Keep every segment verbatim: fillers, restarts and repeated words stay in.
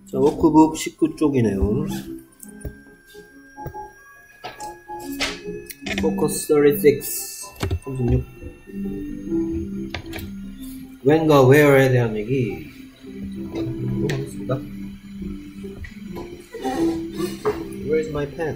자, 워크북 십구 쪽이네요. 포커스 삼십육. 삼십육. when과 where에 대한 얘기 하도록 하겠습니다. Where's my pen?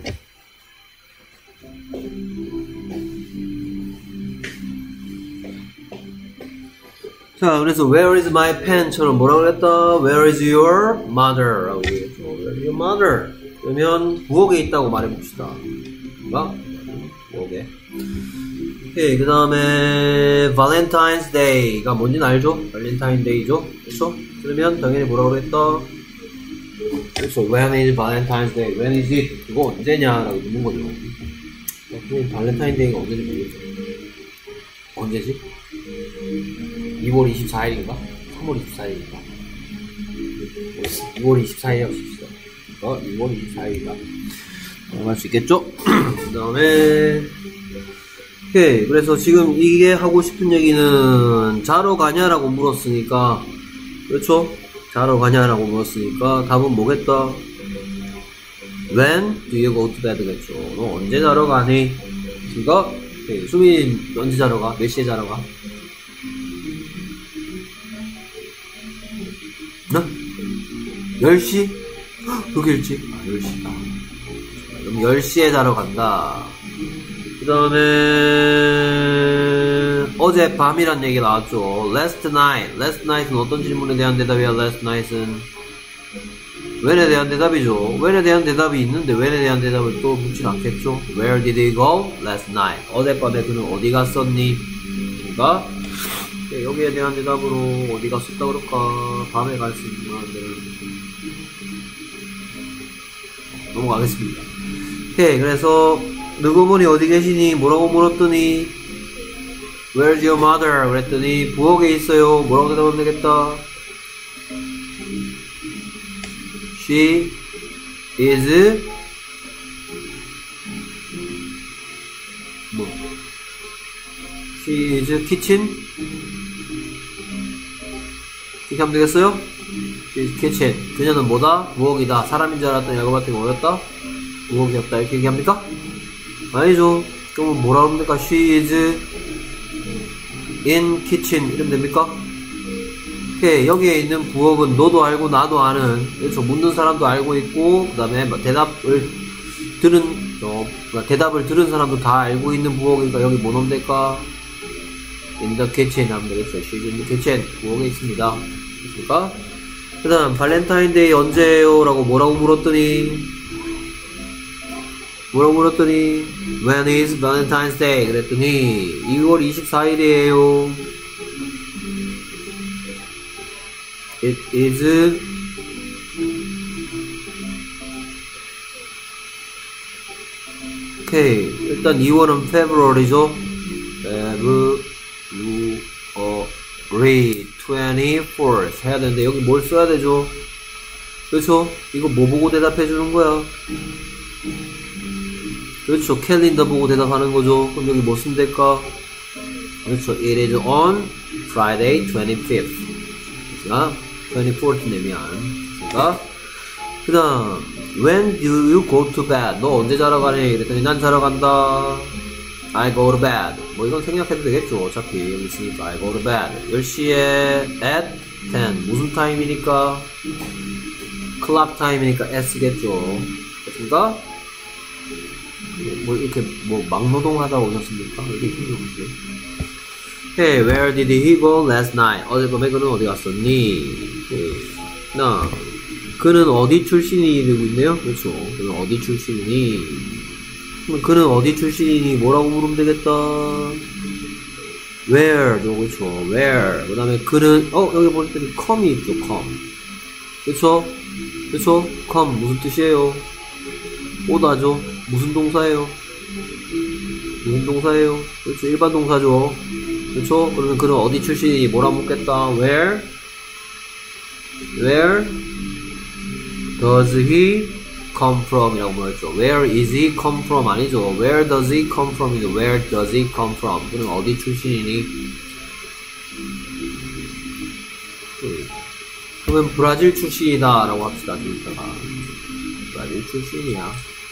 자, 그래서 where is my pen처럼 뭐라고 그랬다? Where is your mother? 라고 얘기했죠. Where is your mother? 그러면 부엌에 있다고 말해봅시다. 뭔가? 부엌에. 오케이, 그 다음에 Valentine's Day가 뭔지는 알죠? 발렌타인 데이죠? 그렇죠? 그러면 당연히 뭐라고 그랬다? 그래서 when is Valentine's Day? When is it? 그거 언제냐라고 묻는 거죠. 그럼 발렌타인 데이가 언제인지 모르겠죠. 언제지? 이월 이십사일인가? 삼월 이십사일인가? 이월 이십사일이라고 씁시다. 어, 이월 이십사일이다. 할 수 있겠죠? 그 다음에 오케이. 그래서 지금 이게 하고 싶은 얘기는 자러 가냐라고 물었으니까, 그렇죠? 자러 가냐라고 물었으니까 답은 뭐겠다? When do you go to bed? 겠죠. 너 언제 자러 가니? 그러니까 오케이. 수민 언제 자러 가? 몇 시에 자러 가? 나? 열 시? 그렇게 일찍? 아, 열 시다. 그럼 열 시에 자러 간다. 그 다음에 어제 밤이란 얘기 나왔죠. Last night. Last night은 어떤 질문에 대한 대답이야? Last night은 when에 대한 대답이죠. when에 대한 대답이 있는데 when에 대한 대답을 또 묻진 않겠죠. Where did he go? Last night. 어젯밤에 그는 어디 갔었니? 그러니까 여기에 대한 대답으로 어디 갔었다 그럴까? 밤에 갈 수 있는 건데 넘어가겠습니다. 오케이. 그래서 너구먼이 어디 계시니? 뭐라고 물었더니 Where's your mother? 그랬더니 부엌에 있어요. 뭐라고 대답하면 되겠다? She is 뭐? She is kitchen? 이렇게 하면 되겠어요? She is kitchen. 그녀는 뭐다? 부엌이다. 사람인 줄 알았더니 알고 봤더니 뭐였다? 부엌이었다. 이렇게 얘기합니까? 아니죠. 그럼 뭐라고 하면 됩니까? She is in kitchen. 이러면 됩니까? 오케이. 여기에 있는 부엌은 너도 알고 나도 아는, 그렇죠. 묻는 사람도 알고 있고, 그 다음에 대답을 들은, 어, 대답을 들은 사람도 다 알고 있는 부엌이니까 여기 뭐 넣으면 될까? in the kitchen 하면 되겠죠. She's in the kitchen. 부엌에 있습니다. 됐습니까? 그 다음, 발렌타인데이 언제예요? 라고 뭐라고 물었더니, 뭐라고 물었더니, when is Valentine's Day? 그랬더니, 이월 이십사일이에요. It is, 오케이. 일단 이월은 February죠. February twenty-fourth 해야 되는데, 여기 뭘 써야 되죠? 그렇죠? 이거 뭐 보고 대답해 주는 거야? 그렇죠. 캘린더 보고 대답하는 거죠. 그럼 여기 뭐 쓰면 될까? 그렇죠. It is on Friday twenty-fifth. 그러니까 twenty-fourth네, 미안. 그러니까 그 다음 When do you go to bed? 너 언제 자러 가니? 그랬더니 난 자러 간다. I go to bed. 뭐 이건 생략해도 되겠죠. 어차피 여기 있으니까 I go to bed. 열 시에 at ten. 무슨 타임이니까? 클락 타임이니까 S겠죠. 됐습니까? 뭐 이렇게 뭐 막노동하다 오셨습니까? 이렇게 힘들었어요. Hey, where did he go last night? 어젯밤에 그는 어디 갔었니? 나 그는 어디 출신이 되고 있네요. 그렇죠. 그는 어디 출신이니? 그럼 그는 어디 출신이니? 뭐라고 물으면 되겠다. Where죠, 그렇죠. Where. 그 다음에 그는 어 여기 보니까 come이 있죠. come. 그렇죠. 그렇죠. come 무슨 뜻이에요? 오다죠. 무슨 동사예요? 무슨 동사예요? 그렇죠. 일반 동사죠. 그렇죠. 그러면 그는 어디 출신이니? 뭐라 묻겠다. Where? Where does he come from? 이라고 물었죠. Where is he come from? 아니죠. Where does he come from? 이죠. Where does he come from? 그는 어디 출신이니? 그러면 브라질 출신이다 라고 합시다. 좀 이따가. 브라질 출신이야.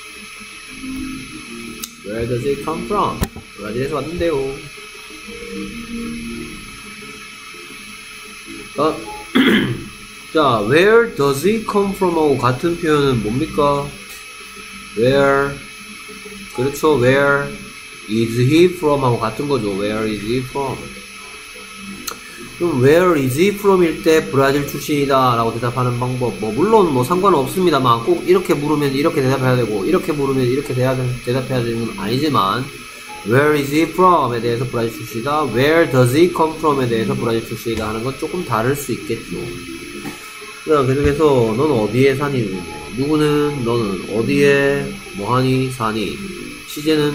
Where does it come from? 브라질에서 왔는데요. 어? 자, where does it come from 하고 같은 표현은 뭡니까? where, 그렇죠. where is he from 하고 같은 거죠. where is he from? 그럼 where is he from 일 때 브라질 출신이다 라고 대답하는 방법, 뭐 물론 뭐 상관은 없습니다만 꼭 이렇게 물으면 이렇게 대답해야 되고 이렇게 물으면 이렇게 대답, 대답해야 되는 건 아니지만 where is he from 에 대해서 브라질 출신이다, where does he come from 에 대해서 브라질 출신이다 하는 건 조금 다를 수 있겠죠. 자, 계속해서 너는 어디에 사니? 누구는 너는 어디에 뭐하니 사니? 시제는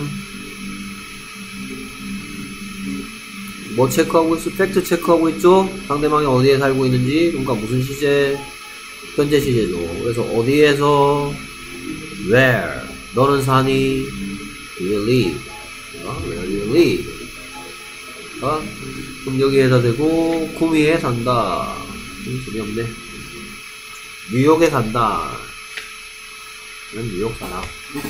뭐 체크하고 있어? 팩트 체크하고 있죠? 상대방이 어디에 살고 있는지. 그러니까 무슨 시제? 현재 시제죠. 그래서 어디에서 where 너는 사니? do you live? 어? where do you live? 어? 그럼 여기에다 대고 구미에 산다. 음, 재미없네. 뉴욕에 산다. 난 뉴욕 살아.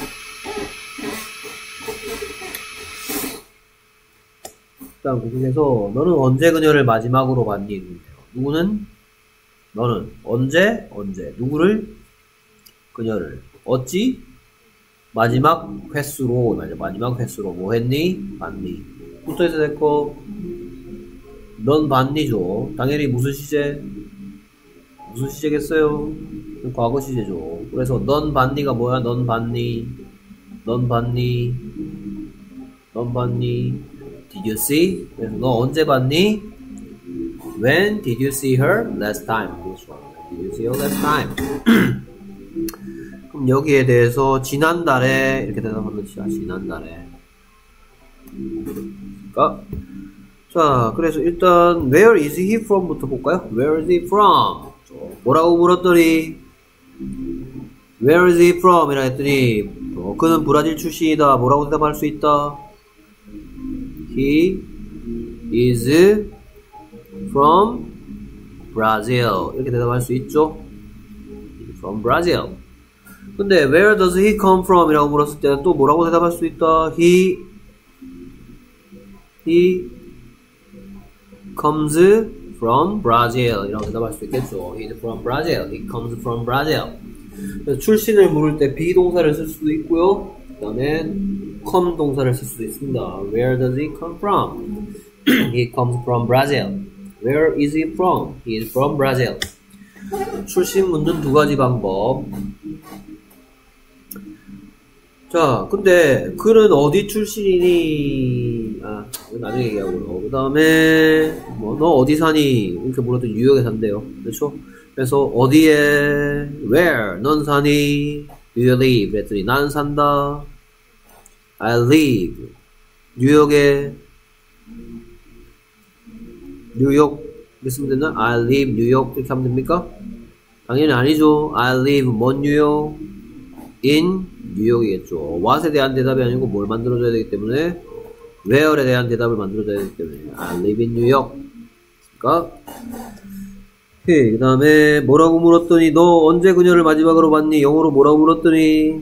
일단 그중에서 너는 언제 그녀를 마지막으로 봤니? 누구는? 너는 언제? 언제 누구를? 그녀를 어찌? 마지막 횟수로. 맞아, 마지막 횟수로 뭐 했니? 봤니? 붙어있어 됐고 넌 봤니죠. 당연히 무슨 시제? 무슨 시제겠어요? 과거 시제죠. 그래서 넌 봤니가 뭐야? 넌 봤니? 넌 봤니? 넌 봤니? Did you see? 그래서 너 언제 봤니? When did you see her last time? Did you see her last time? 그럼 여기에 대해서 지난달에 이렇게 대답하면 되죠. 지난달에. 그러니까 자, 그래서 일단 Where is he from? 부터 볼까요? Where is he from? 뭐라고 물었더니 Where is he from? 이라 했더니 어, 그는 브라질 출신이다. 뭐라고 대답할 수 있다? He is from Brazil. 이렇게 대답할 수 있죠. From Brazil. 근데 Where does he come from? 이라고 물었을 때는 또 뭐라고 대답할 수 있다? He He comes from Brazil. 이라고 대답할 수 있겠죠. He's from Brazil. He comes from Brazil. 그래서 출신을 물을 때 비동사를 쓸 수도 있고요. 그 다음에 come 동사를 쓸 수도 있습니다. Where does he come from? He comes from Brazil. Where is he from? He is from Brazil. 출신 묻는 두 가지 방법. 자, 근데 그는 어디 출신이니? 아, 나중에 얘기하고요. 그 다음에 뭐 너 어디 사니? 이렇게 물어도 뉴욕에 산대요. 그렇죠? 그래서 어디에? Where? 넌 사니? Do you live? 그랬더니 난 산다. I live. 뉴욕에. 뉴욕 이렇게 쓰면 되나? I live 뉴욕 이렇게 하면 됩니까? 당연히 아니죠. I live 먼 뉴욕 in 뉴욕이겠죠. what에 대한 대답이 아니고 뭘 만들어줘야 되기 때문에 where에 대한 대답을 만들어줘야 되기 때문에 I live in New York. 그러니까 오케이. 그 다음에 뭐라고 물었더니 너 언제 그녀를 마지막으로 봤니? 영어로 뭐라고 물었더니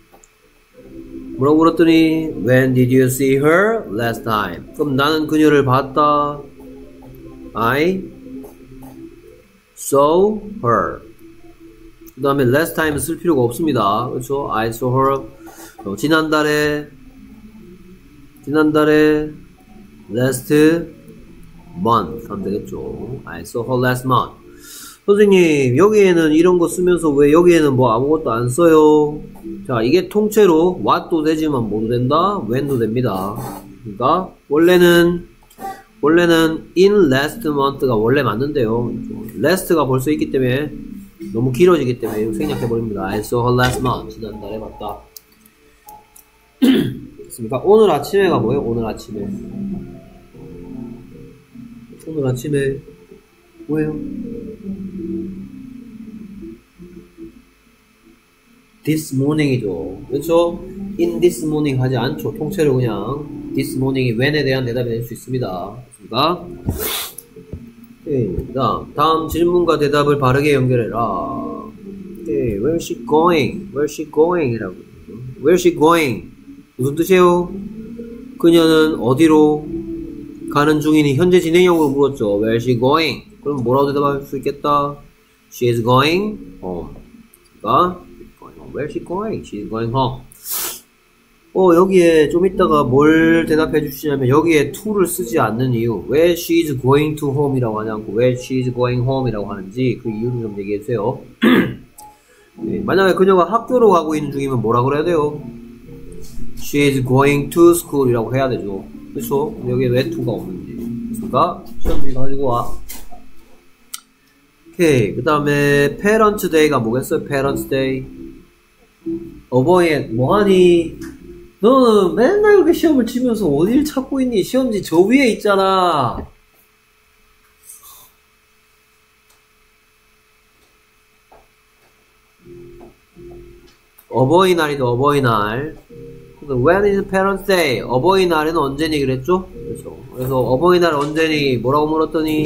뭐라고 물었더니 When did you see her last time? 그럼 나는 그녀를 봤다. I saw her. 그 다음에 last time 쓸 필요가 없습니다. 그렇죠? I saw her. 어, 지난달에 지난달에 last month 하면 되겠죠. I saw her last month. 선생님 여기에는 이런 거 쓰면서 왜 여기에는 뭐 아무것도 안 써요? 자, 이게 통째로 what도 되지만 뭐도 된다? when도 됩니다. 그러니까 원래는 원래는 in last month가 원래 맞는데요. last가 벌써 있기 때문에 너무 길어지기 때문에 생략해버립니다. I saw her last month. 지난달에 봤다. 됐습니까? 오늘 아침에가 뭐예요? 오늘 아침에. 오늘 아침에 뭐예요? this morning이죠. 그렇죠? in this morning 하지 않죠. 통째로 그냥 this morning이 when에 대한 대답이 될 수 있습니다. 됐습니까? 오케이, 다음, 다음 질문과 대답을 바르게 연결해라. 오케이, where's she going? Where's she going? 이라고. Where's she going? 무슨 뜻이에요? 그녀는 어디로 가는 중이니 현재 진행형으로 물었죠. Where's she going? 그럼 뭐라고 대답할 수 있겠다? She is going home. 그러니까 Where's she going? She is going home. 어, 여기에 좀 이따가 뭘 대답해 주시냐면 여기에 to를 쓰지 않는 이유, 왜 she is going to home 이라고 하냐고, 왜 she is going home 이라고 하는지 그 이유를 좀 얘기해 주세요. 네, 만약에 그녀가 학교로 가고 있는 중이면 뭐라 그래야 돼요? She is going to school 이라고 해야 되죠. 그쵸? 여기에 왜 to가 없는지. 그러니까 시험지 가지고 와. 오케이, 그 다음에 parents day가 뭐겠어요? parents day. 어버이 뭐하니? 너는 맨날 그렇게 시험을 치면서 어딜 찾고 있니? 시험지 저 위에 있잖아. 어버이날이죠, 어버이날. When is Parents' Day? 어버이날은 언제니 그랬죠? 그렇죠. 그래서 어버이날 언제니? 뭐라고 물었더니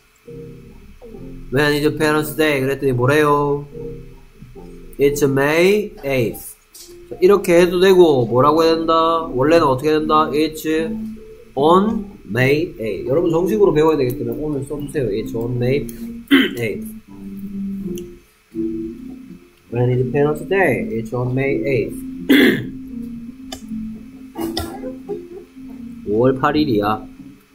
When is Parents' Day? 그랬더니 뭐래요? It's May eighth. 이렇게 해도 되고 뭐라고 해야 된다? 원래는 어떻게 해야 된다? It's on May eighth. 여러분 정식으로 배워야 되기 때문에 오늘 써주세요. It's on May eighth. When is Parents' Day? It's on May eighth. 오월 팔일이야.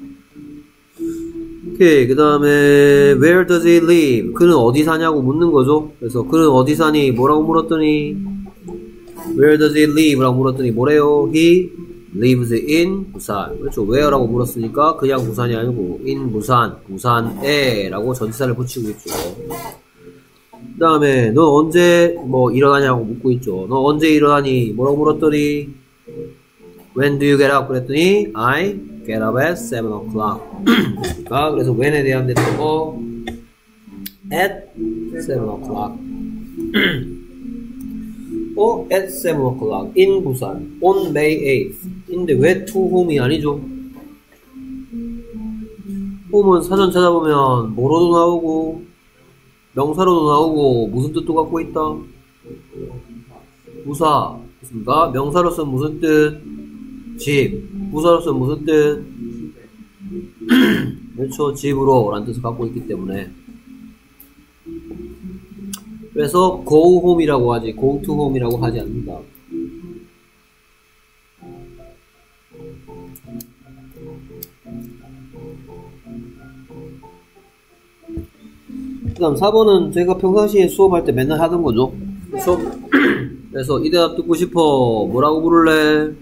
오케이, 그 다음에 Where does he live? 그는 어디 사냐고 묻는 거죠. 그래서 그는 어디 사니? 뭐라고 물었더니 Where does he live? 라고 물었더니 뭐래요? He lives in 부산. 그렇죠. where라고 물었으니까 그냥 부산이 아니고 in 부산, 부산에 라고 전치사를 붙이고 있죠. 그 다음에 너 언제 뭐 일어나냐고 묻고 있죠. 너 언제 일어나니? 뭐라고 물었더니 When do you get up? 그랬더니 I get up at seven o'clock. 그러니까 그래서 when에 대한 대답어 at seven o'clock. 어, at seven o'clock in 부산 on May eighth. 인데 왜 to home이 아니죠? home은 사전 찾아보면 뭐로도 나오고 명사로도 나오고 무슨 뜻도 갖고 있다? 부사. 그렇습니까? 명사로서는 무슨 뜻? 집. 부사로서는 무슨 뜻? 그렇죠. 집으로 라는 뜻을 갖고 있기 때문에. 그래서 go home이라고 하지 go to home이라고 하지 않는다. 그 다음 사 번은 제가 평상시에 수업할 때 맨날 하던 거죠. 그렇죠? 그래서 이 대답 듣고 싶어. 뭐라고 부를래?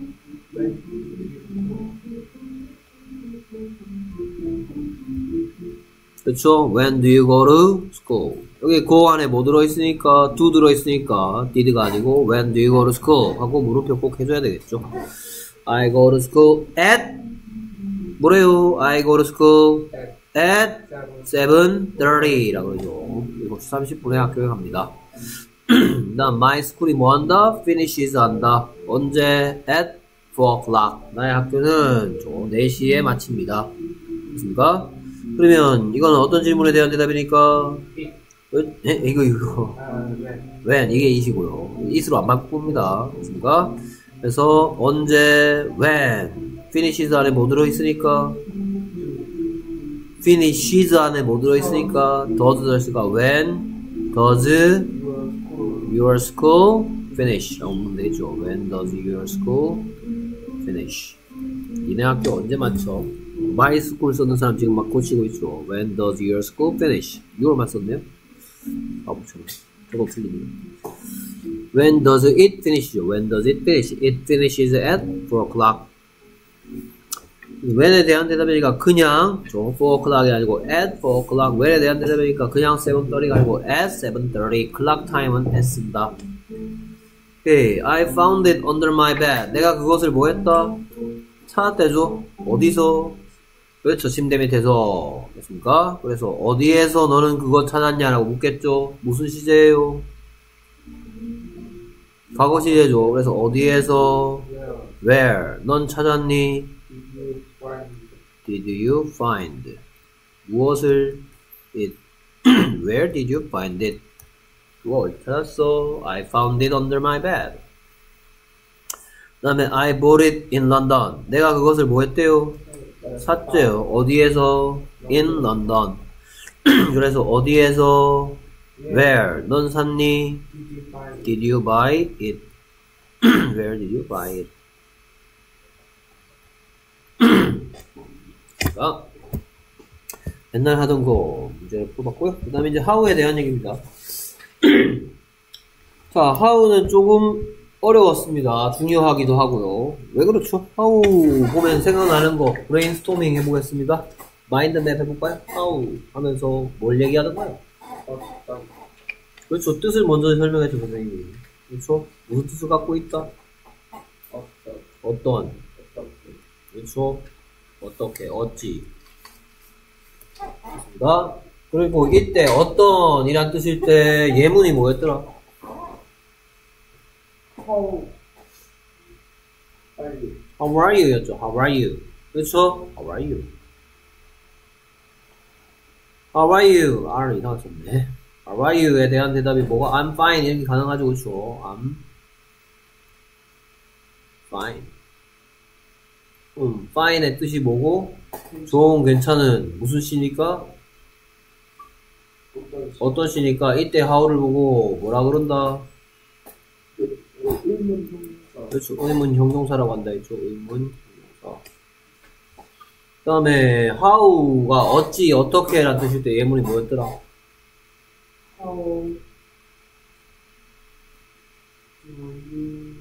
그렇죠? When do you go to school? 여기 go 안에 뭐 들어있으니까 do 들어있으니까 did가 아니고 when do you go to school 하고 물음표 꼭 해줘야 되겠죠. I go to school at 뭐래요? I go to school at seven thirty 라고 그러죠. 일곱 시 삼십 분에 학교에 갑니다. 그 다음 my school이 뭐한다? finishes 한다. 언제? at four o'clock. 나의 학교는 네 시에 마칩니다. 됐습니까? 그러면 이건 어떤 질문에 대한 대답이니까? 에? 이거 이거 when 이게 it이고요. it으로 안 바꿉니다. 됐습니까? 그래서 언제 when finishes 안에 뭐 들어있으니까 finishes 안에 뭐 들어있으니까 does 들어있으니까 when does your school finish 라고 보면 되겠죠. when does your school finish. 니네 학교 언제 마쳐? my school 썼는 사람 지금 막 고치고 있죠. when does your school finish. your만 썼네요. 아, 붙여요. 저거 틀리네요. when does it finish죠. when does it finish. it finishes at four o'clock. when에 대한 대답이니까 그냥 저 four o'clock이 아니고 at four o'clock. when에 대한 대답이니까 그냥 seven thirty가 아니고 at seven thirty. clock time은 S입니다. Okay, I found it under my bed. 내가 그것을 뭐 했다? 찾았대죠. 어디서? 그렇죠. 침대 밑에서. 됐습니까? 그래서 어디에서 너는 그거 찾았냐라고 묻겠죠. 무슨 시제예요? 과거 시제죠. 그래서 어디에서? Where? 넌 찾았니? Did you find? 무엇을? it? Where did you find it? 그거 어디 찾았어? I found it under my bed. 그 다음에 I bought it in London. 내가 그것을 뭐 했대요? 샀대요. 어디에서? In London. 그래서 어디에서? Where? 넌 샀니? Did you buy it? Where did you buy it? 자, 옛날 하던 거 문제를 풀어봤고요. 그 다음에 이제 how에 대한 얘기입니다. 자, how는 조금 어려웠습니다. 중요하기도 하고요. 왜 그렇죠? how 보면 생각나는 거 브레인스토밍 해보겠습니다. 마인드맵 해볼까요? how 하면서 뭘 얘기하던가요? 그렇죠. 뜻을 먼저 설명해줘 선생님이. 그렇죠? 무슨 뜻을 갖고 있다? 어떤? 그렇죠? 어떻게? 어찌? 그렇습니다. 그리고 이때 어떤 이란 뜻일 때 예문이 뭐였더라? How are you? How are you 였죠. How are you? 그렇죠? How are you? How are you? R을 이상하게 썼네. How are you에 대한 대답이 뭐가? I'm fine 이렇게 가능하죠. 그렇죠? I'm fine. 음, fine의 뜻이 뭐고? 좋은, 괜찮은 무슨 시니까? 어떤 시니까 이때 how를 보고 뭐라 그런다? 의문 형용사. 그렇죠. 의문 형용사라고 한다 했죠. 의문 형용사. 그 다음에 how가 어찌, 어떻게 라는 뜻일 때 예문이 뭐였더라? How do you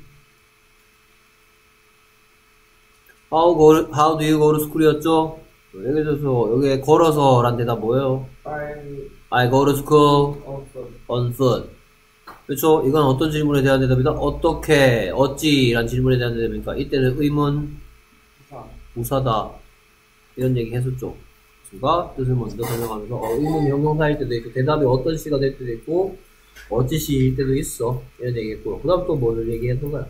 How, go, how do you go to school 였죠? 예를 들어서 여기에 걸어서 란 대답 뭐예요? buy I go to school also on foot. 그렇죠? 이건 어떤 질문에 대한 대답이다? 어떻게, 어찌 란 질문에 대한 대답이니까 이때는 의문, 부사 부사다 이런 얘기 했었죠. 그가 뜻을 먼저 설명하면서 어, 의문 형용사일 때도 있고 대답이 어떤 시가 될 때도 있고 어찌 시일 때도 있어 이런 얘기 했고 그 다음 또 뭘 얘기했던가요?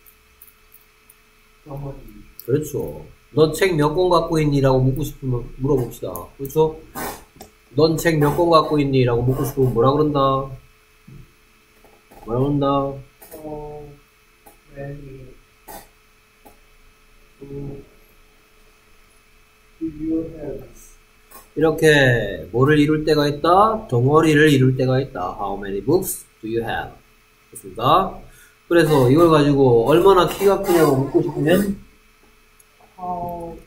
한마디 그렇죠. 너 책 몇 권 갖고 있니? 라고 묻고 싶으면 물어봅시다. 그렇죠? 넌 책 몇 권 갖고 있니? 라고 묻고 싶으면 뭐라 그런다? 뭐라 그런다? How many do you have? 이렇게 뭐를 이룰 때가 있다? 덩어리를 이룰 때가 있다. How many books do you have? 됐습니다. 그래서 이걸 가지고 얼마나 키가 크냐고 묻고 싶으면 How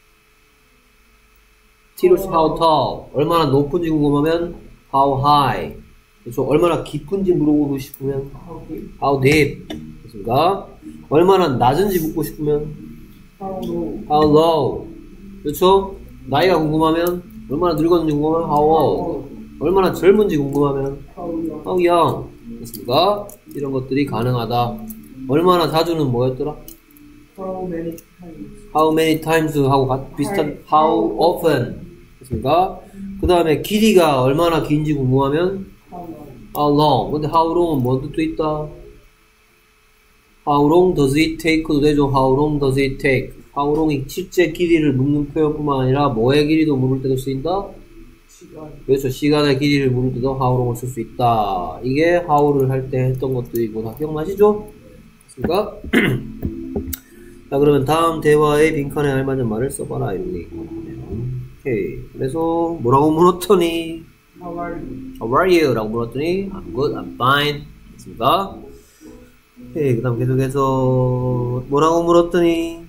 T로 how tall 얼마나 높은지 궁금하면 how high 그래서 얼마나 깊은지 물어보고 싶으면 how deep? how deep 됐습니다. 얼마나 낮은지 묻고 싶으면 How low? how low 그렇죠? 나이가 궁금하면 얼마나 늙었는지 궁금하면 how old 얼마나 젊은지 궁금하면 How young? how young 됐습니다. 이런 것들이 가능하다. 얼마나 자주는 뭐였더라? How many times? how many times 하고 같- 비슷한 how often 됐습니까? 그 다음에 길이가 얼마나 긴지 궁금하면 How long? how long 근데 how long은 뭐 뜻도 있다? how long does it take도 되죠. how long does it take how long이 실제 길이를 묻는 표현뿐만 아니라 뭐의 길이도 물을 때도 쓰인다? 시간 그래서 시간의 길이를 물을 때도 how long을 쓸 수 있다. 이게 how를 할 때 했던 것들이고 다 기억나시죠? 됐습니까? 자 그러면 다음 대화의 빈칸에 알맞은 말을 써봐라 이런 얘기거든요. 오케이. 그래서 뭐라고 물었더니 How are you? How are you? 라고 물었더니 I'm good, I'm fine 됐습니다. 오케이. 그 다음 계속해서 뭐라고 물었더니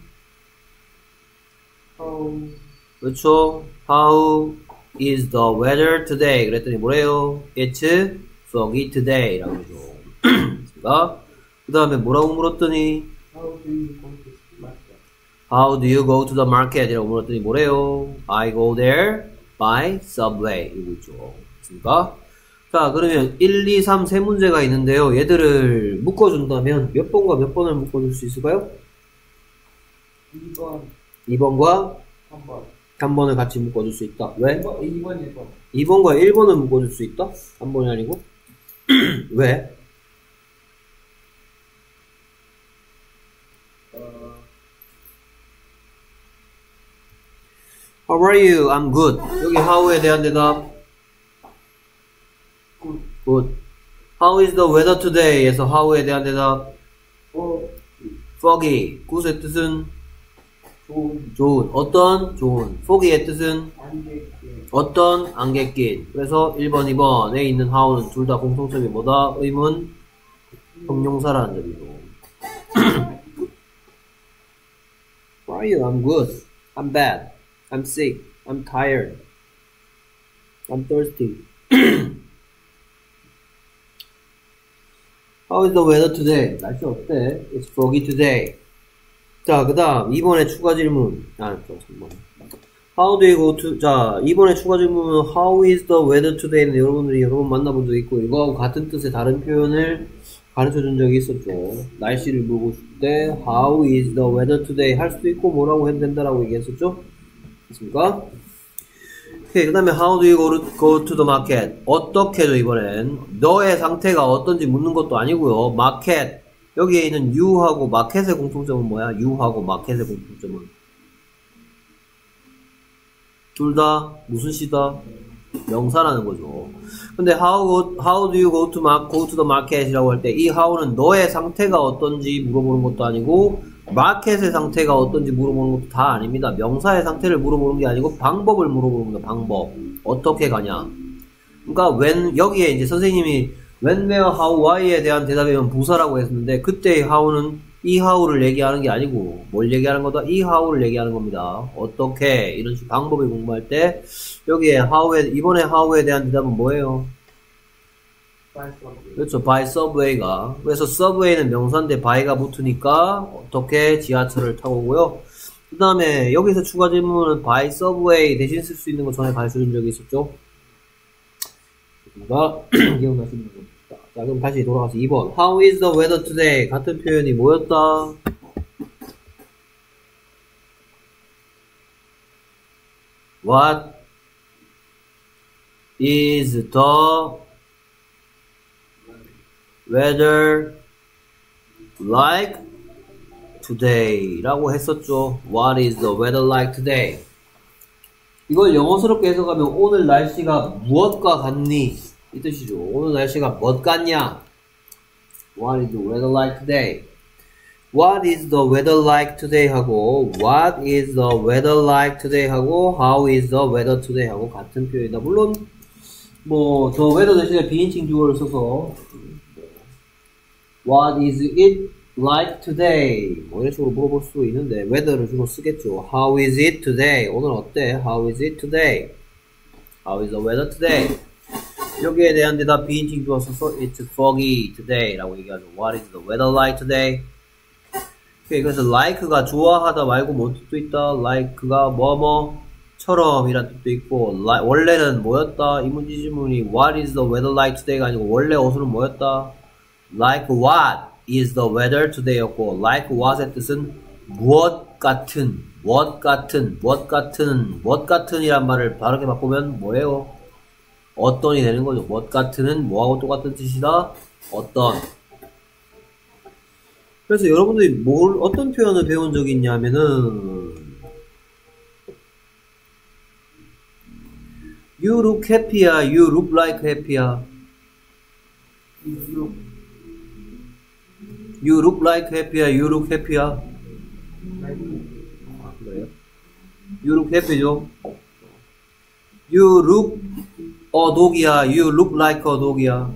How 그렇죠. How is the weather today? 그랬더니 뭐래요? It's foggy today 라고 그러죠. 됐습니다. 그 다음에 뭐라고 물었더니 how do you go to the market? How do you go to the market? 이라고 물었더니 뭐래요? I go there by subway. 이거 있죠. 됐습니까? 자, 그러면 일, 이, 삼 세 문제가 있는데요. 얘들을 묶어준다면 몇 번과 몇 번을 묶어줄 수 있을까요? 이 번, 이 번과 삼 번. 삼 번을 같이 묶어줄 수 있다. 왜? 이 번, 이 번, 일 번. 이 번과 일 번을 묶어줄 수 있다? 삼 번이 아니고? 왜? 어, How are you? I'm good. 여기 how에 대한 대답. Good. good. How is the weather today? 에서 how에 대한 대답. Oh, foggy. good의 뜻은 좋은. 좋은. 어떤? 좋은. foggy의 뜻은 안개. 어떤? 안개 낀. 그래서 일 번, 이 번에 있는 how는 둘 다 공통점이 뭐다? 의문 형용사라는 점이고. How are you? I'm good. I'm bad. I'm sick. I'm tired. I'm thirsty. How is the weather today? 날씨 어때? It's foggy today. 자, 그 다음 이 번에 추가 질문. 아, 잠깐만. How do you go to? 자, 이 번에 추가 질문은 How is the weather today는 여러분들이 여러 번 만나본 적 있고 이거하고 같은 뜻의 다른 표현을 가르쳐준 적이 있었죠. 날씨를 물고 싶을 때 How is the weather today 할 수도 있고 뭐라고 해도 된다라고 얘기했었죠. 됐습니까? 오케이, 그 다음에 How do you go to, go to the market? 어떻게죠 이번엔 너의 상태가 어떤지 묻는 것도 아니고요. 마켓 여기에 있는 you하고 마켓의 공통점은 뭐야? you하고 마켓의 공통점은 둘 다 무슨 시다? 명사라는 거죠. 근데 how, how do you go to, go to the market 이라고 할 때 이 how는 너의 상태가 어떤지 물어보는 것도 아니고 마켓의 상태가 어떤지 물어보는 것도 다 아닙니다. 명사의 상태를 물어보는 게 아니고 방법을 물어보는 거예요. 방법. 어떻게 가냐. 그러니까 when 여기에 이제 선생님이 when, where, how, why에 대한 대답이면 부사라고 했었는데 그때의 how는 이 how를 얘기하는 게 아니고 뭘 얘기하는 거다? 이 how를 얘기하는 겁니다. 어떻게 이런 식으로 방법을 공부할 때 여기에 how에 이번에 how에 대한 대답은 뭐예요? 그렇죠. by subway가. 그래서 subway는 명사인데 by가 붙으니까 어떻게 지하철을 타고 오고요. 그 다음에 여기서 추가 질문은 by subway 대신 쓸 수 있는 거 전에 가르쳐준 적이 있었죠. 뭔가 기억나시는 거. 자, 그럼 다시 돌아가서 이 번. How is the weather today? 같은 표현이 뭐였다? What is the weather like today? 라고 했었죠. What is the weather like today? 이걸 영어스럽게 해석하면 오늘 날씨가 무엇과 같니? 이 뜻이죠. 오늘 날씨가 뭐 같냐? What is the weather like today? What is the weather like today? 하고 What is the weather like today? 하고 How is the weather today? 하고 같은 표현이다. 물론 뭐 the weather 대신에 비인칭 주어를 써서 What is it like today? 뭐 이런 식으로 물어볼 수도 있는데 weather를 주로 쓰겠죠. How is it today? 오늘 어때? How is it today? How is the weather today? 여기에 대한 대답 비인칭 주어 써서 It's foggy today 라고 얘기하죠. What is the weather like today? 오케이, 그래서 like가 좋아하다 말고 뭔 뜻도 있다. like가 뭐뭐처럼 이란 뜻도 있고 like, 원래는 뭐였다? 이 문제 지문이 What is the weather like today가 아니고 원래 어순은 뭐였다? Like what is the weather today 였고 like what의 뜻은 무엇 같은 무엇 같은 무엇 같은 무엇 같은 이란 말을 바르게 바꾸면 뭐예요? 어떤이 되는 거죠. 무엇 같은은 뭐하고 똑같은 뜻이다? 어떤. 그래서 여러분들이 뭘 어떤 표현을 배운 적이 있냐면은 You look happy야, you look like happy야. You look like happy야, you look happy야. 아, 그래요? You look happy죠? You look a dog이야, you look like a dog이야.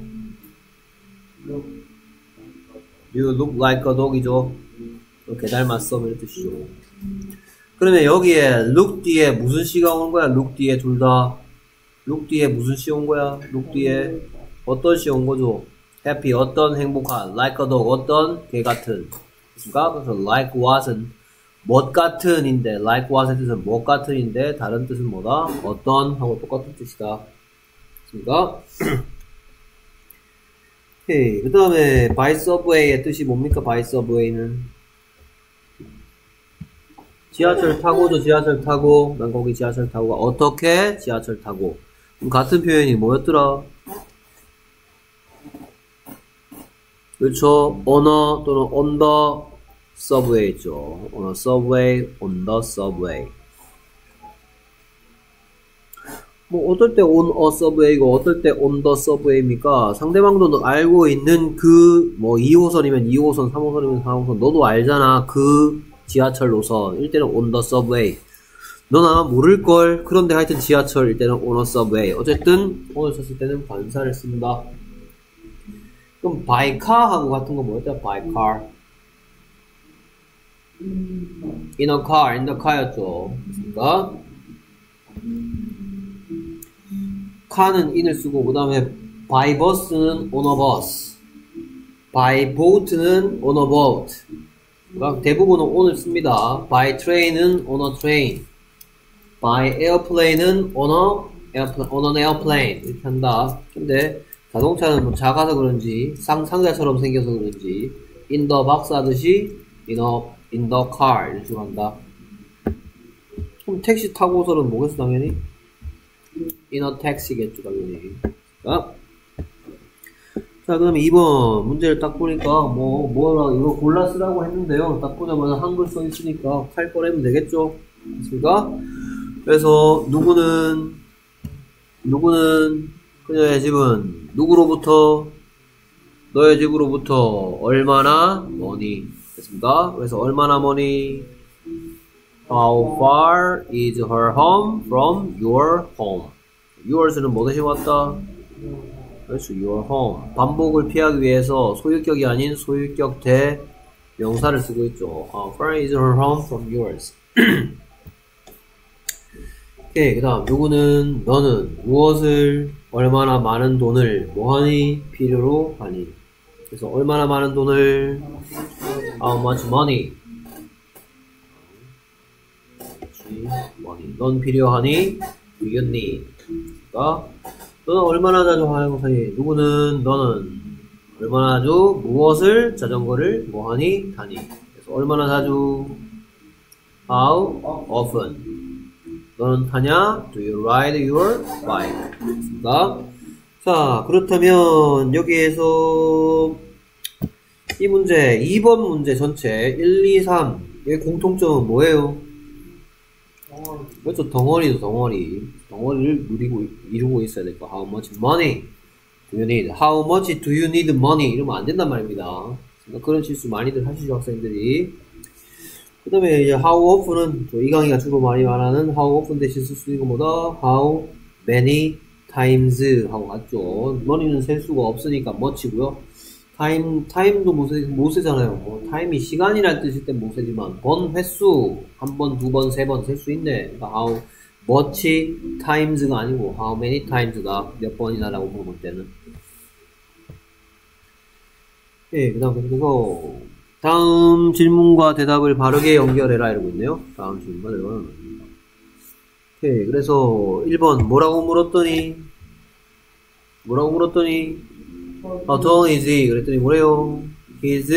You look like a dog이죠. 이렇게 닮았어, 이런 뜻이죠. 그러면 여기에 look 뒤에 무슨 시가 오는 거야? look 뒤에 둘 다. look 뒤에 무슨 시 온 거야? look 뒤에 어떤 시 온 거죠? happy, 어떤 행복한, like a dog, 어떤 개 같은. 그러니까 그래서 like what은 뭐 같은인데, like what의 뜻은 뭐 같은인데, 다른 뜻은 뭐다? 어떤 하고 똑같은 뜻이다. 그러니까 오케이. 그 다음에 by subway의 뜻이 뭡니까? by subway는 지하철 타고도 지하철 타고 난 거기 지하철 타고가 어떻게 지하철 타고. 그럼 같은 표현이 뭐였더라? 그렇죠. on a 또는 on the subway 있죠. on a subway, on the subway. 뭐 어떨 때 on a subway고 어떨 때 on the subway입니까? 상대방도 알고 있는 그 뭐 이 호선이면 이 호선, 삼 호선이면 삼 호선 너도 알잖아. 그 지하철 노선. 일 때는 on the subway. 넌 아마 모를걸. 그런데 하여튼 지하철 일 때는 on a subway. 어쨌든 오늘 썼을 때는 관사를 씁니다. 그럼 by car 하고 같은 거 뭐였죠? by car. in a car, in the car였죠. 그러니까 car는 in을 쓰고 그 다음에 by bus는 on a bus, by boat는 on a boat. 그러니까 대부분은 on을 씁니다. by train은 on a train, by airplane은 on a airplane, on an airplane 이렇게 한다. 근데 자동차는 뭐 작아서 그런지 상, 상자처럼 생겨서 그런지 in the box 하듯이 in, a, in the car 이런 식으로 한다. 그럼 택시 타고서는 뭐겠어 당연히? in a taxi겠죠 당연히. 자, 자 그럼 이 번 문제를 딱 보니까 뭐 뭐라 이거 골라 쓰라고 했는데요. 딱 보자마자 한글 써 있으니까 칼 꺼내면 되겠죠. 됐습니까? 그래서 누구는 누구는 그녀의 집은 누구로부터 너의 집으로부터 얼마나 머니 됐습니까? 그래서 얼마나 머니 How far is her home from your home? Yours는 뭐 대신 왔다? 그렇죠. Your home. 반복을 피하기 위해서 소유격이 아닌 소유격 대 명사를 쓰고 있죠. How far is her home from yours? 오케이. 그 다음 누구는 너는 무엇을 얼마나 많은 돈을 뭐하니 필요로 하니. 그래서 얼마나 많은 돈을 How much money? money. 넌 필요하니? Do you need? 그러니까 너는 얼마나 자주 하는 것이 누구는 너는 얼마나 자주 무엇을 자전거를 뭐하니 타니. 그래서 얼마나 자주 How often? 너는 타냐? Do you ride your bike? 그렇습니다. 자 그렇다면 여기에서 이 문제 이 번 문제 전체 일, 이, 삼 여기 공통점은 뭐예요? 그렇죠. 덩어리도 덩어리. 덩어리를 누리고, 이루고 있어야 될 거. How much money do you need? How much do you need money? 이러면 안 된단 말입니다. 그러니까 그런 실수 많이들 하시죠, 학생들이. 그 다음에 이제 how often은 이 강의가 주로 많이 말하는 how often 대신 쓸 수 있는 것보다 how many times 하고 같죠. money는 셀 수가 없으니까 much고요. 타임, 타임도 못, 세, 못 세잖아요. 뭐, 타임이 시간이란 뜻일 땐 못 세지만, 번 횟수, 한 번, 두 번, 세 번 셀 수 있네. 그러니까, how much times가 아니고, how many times다. 몇 번이나 라고 물어볼 때는. 예, 그 다음, 그래서, 다음 질문과 대답을 바르게 연결해라. 이러고 있네요. 다음 질문과 대답을. 오케이, 그래서, 일 번, 뭐라고 물었더니, 뭐라고 물었더니, How tall is he? 그랬더니 뭐래요? He's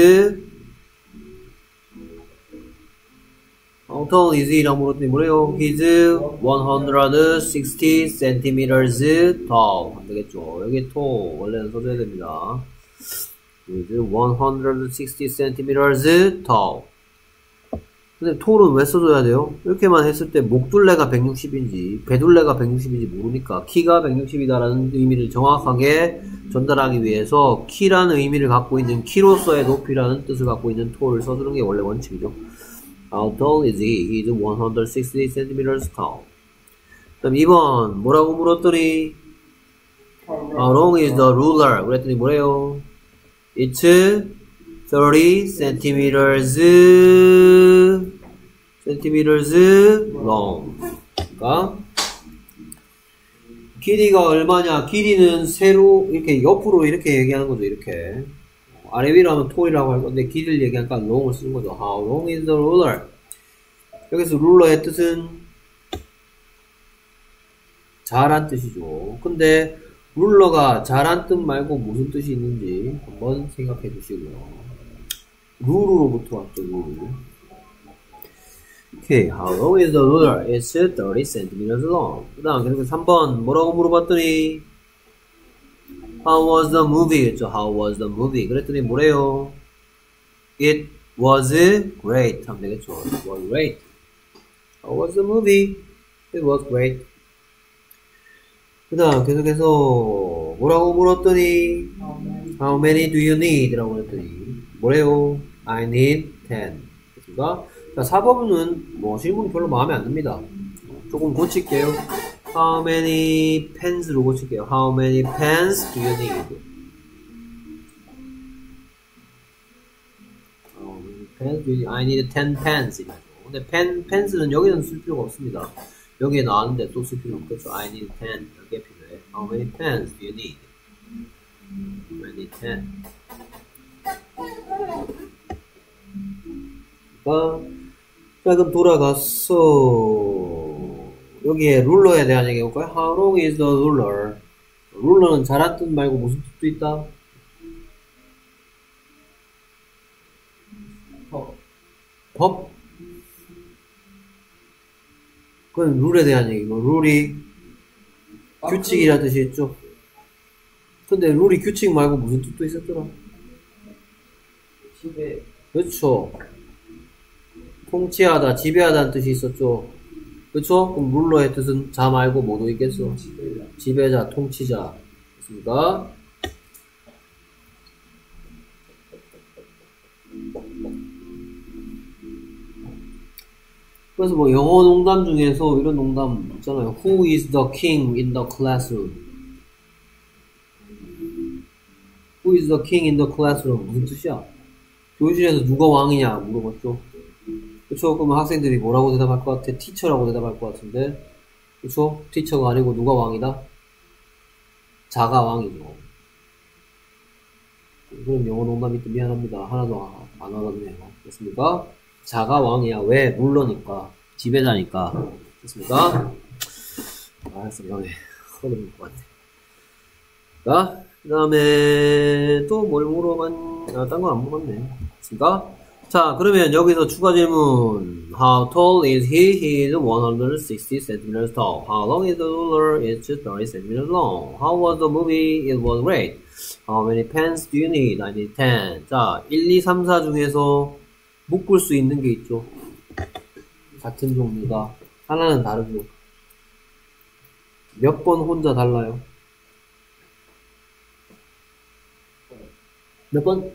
How tall is he? 라고 물었더니 뭐래요? He's one hundred sixty centimeters tall. 안 되겠죠. 여기 tall 원래는 써줘야 됩니다. He's one hundred sixty centimeters tall. 근데 tall은 왜 써줘야 돼요? 이렇게만 했을 때 목둘레가 백육십인지 배둘레가 백육십인지 모르니까 키가 백육십이다라는 의미를 정확하게 전달하기 위해서 키라는 의미를 갖고 있는 키로서의 높이라는 뜻을 갖고 있는 tall을 써주는 게 원래 원칙이죠. How tall is he? He's one hundred sixty centimeters tall. 그다음 이 번 뭐라고 물었더니 How long is the ruler? 그랬더니 뭐래요? It's thirty centimeters centimeters long. 그러니까 길이가 얼마냐? 길이는 세로 이렇게 옆으로 이렇게 얘기하는 거죠. 이렇게 아래 위로 하면 tall이라고 할 건데 길이를 얘기하니까 long을 쓰는 거죠. How long is the ruler? 여기서 룰러의 뜻은 잘한 뜻이죠. 근데 룰러가 잘한 뜻 말고 무슨 뜻이 있는지 한번 생각해 주시고요. 룰로부터 왔죠. 룰. 오케이. How long is the ruler? It's thirty centimeters long. 그 다음 그리고 삼 번 뭐라고 물어봤더니 How was the movie? 그랬죠. How was the movie? 그랬더니 뭐래요? It was great. 하면 되겠죠. It was great. How was the movie? It was great. 그 다음 계속해서 뭐라고 물었더니 How many do you need? 라고 그랬더니 뭐래요? I need ten. 됐습니까? 자, 사 번은 뭐 질문이 별로 마음에 안 듭니다. 조금 고칠게요. How many pens로 고칠게요. How many pens do you need? How many pens do you need? I need ten pens. 근데 pen, pens는 여기는 쓸 필요가 없습니다. 여기에 나왔는데 또 쓸 필요 없겠죠. I need ten. 이게 필요해. How many pens do you need? I need ten. 자, 그럼 돌아가서 여기에 룰러에 대한 얘기 해볼까요? How long is the ruler? 룰러는 잘한 뜻 말고 무슨 뜻도 있다? 법. 법? 그건 룰에 대한 얘기고, 룰이 규칙이라 뜻이 있죠. 근데 룰이 규칙 말고 무슨 뜻도 있었더라? 집에. 그렇죠. 통치하다, 지배하다는 뜻이 있었죠. 그렇죠? 그럼 룰러의 뜻은 자 말고 뭐도 있겠어? 집에다. 지배자, 통치자. 됐습니까? 그래서 뭐 영어 농담 중에서 이런 농담 있잖아요. Who is the king in the classroom? Who is the king in the classroom? 무슨 뜻이야? 교실에서 누가 왕이냐 물어봤죠. 그쵸? 그러면 학생들이 뭐라고 대답할 것 같아? 티처라고 대답할 것 같은데, 그쵸? 티처가 아니고 누가 왕이다? 자가 왕이죠. 그럼 영어 농담이 또 미안합니다. 하나도 안 와가네요. 됐습니까? 자가 왕이야. 왜? 룰러니까. 지배자니까. 됐습니까? 아, 했어. 미안해. 허리는 것 같아. 자, 그 다음에 또 뭘 물어봤, 아, 딴 거 안 물어봤네. 됐습니까? 자, 그러면 여기서 추가 질문. How tall is he? He is one hundred sixty centimeters tall. How long is the ruler? It's just thirty centimeters long. How was the movie? It was great. How many pens do you need? I need ten. 자, 일, 이, 삼, 사 중에서 묶을 수 있는 게 있죠. 같은 종류가. 하나는 다르죠. 몇 번 혼자 달라요? 몇 번?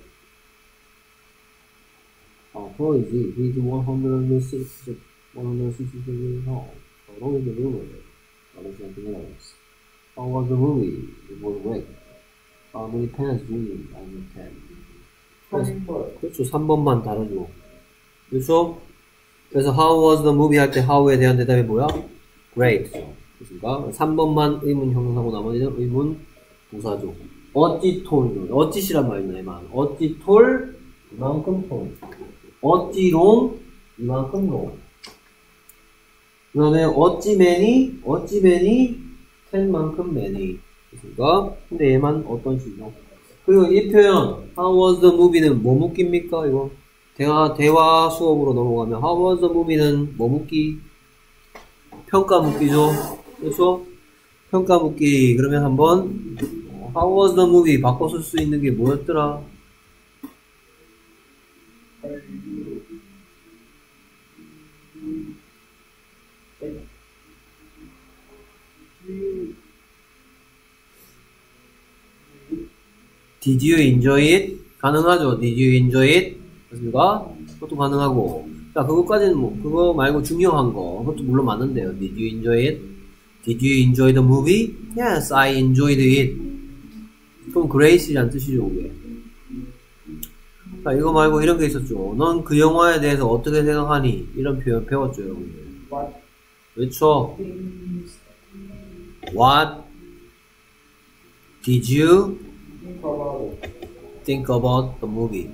How tall is he? He's one hundred sixty centimeters tall. How long is the ruler? thirty centimeters. How was the movie? It was great. How many pens do you need? I need ten. 삼 번. 그렇죠. 삼 번만 다르죠. 그렇죠? 그래서 how was the movie 할 때 how에 대한 대답이 뭐야? great. 그렇습니까? 삼 번만 의문 형용사고 나머지는 의문 부사죠. 어찌 톨, 어찌시란 말이냐, 이만. 어찌 톨, 이만큼 톨. 어찌 롱, 이만큼 롱. 그 다음에 어찌 매니, 어찌 매니, 텐만큼 매니. 그렇습니까? 근데 얘만 어떤 식이죠? 그리고 이 표현, how was the movie는 뭐 묻기입니까? 이거. 대화, 대화 수업으로 넘어가면, how was the movie는 뭐 묻기? 평가 묻기죠. 그렇죠? 평가 묻기. 그러면 한번, how was the movie 바꿔 쓸 수 있는 게 뭐였더라? Did you enjoy it? 가능하죠. Did you enjoy it? 그렇습니까? 그것도 가능하고. 자, 그것까지는 뭐, 그거 말고 중요한 거. 그것도 물론 맞는데요. Did you enjoy it? Did you enjoy the movie? Yes, I enjoyed it. 그럼 great이란 뜻이죠, 그게. 자, 이거 말고 이런 게 있었죠. 넌 그 영화에 대해서 어떻게 생각하니? 이런 표현 배웠죠, 여러분들. What 그렇죠. things What did you think about it? think about the movie?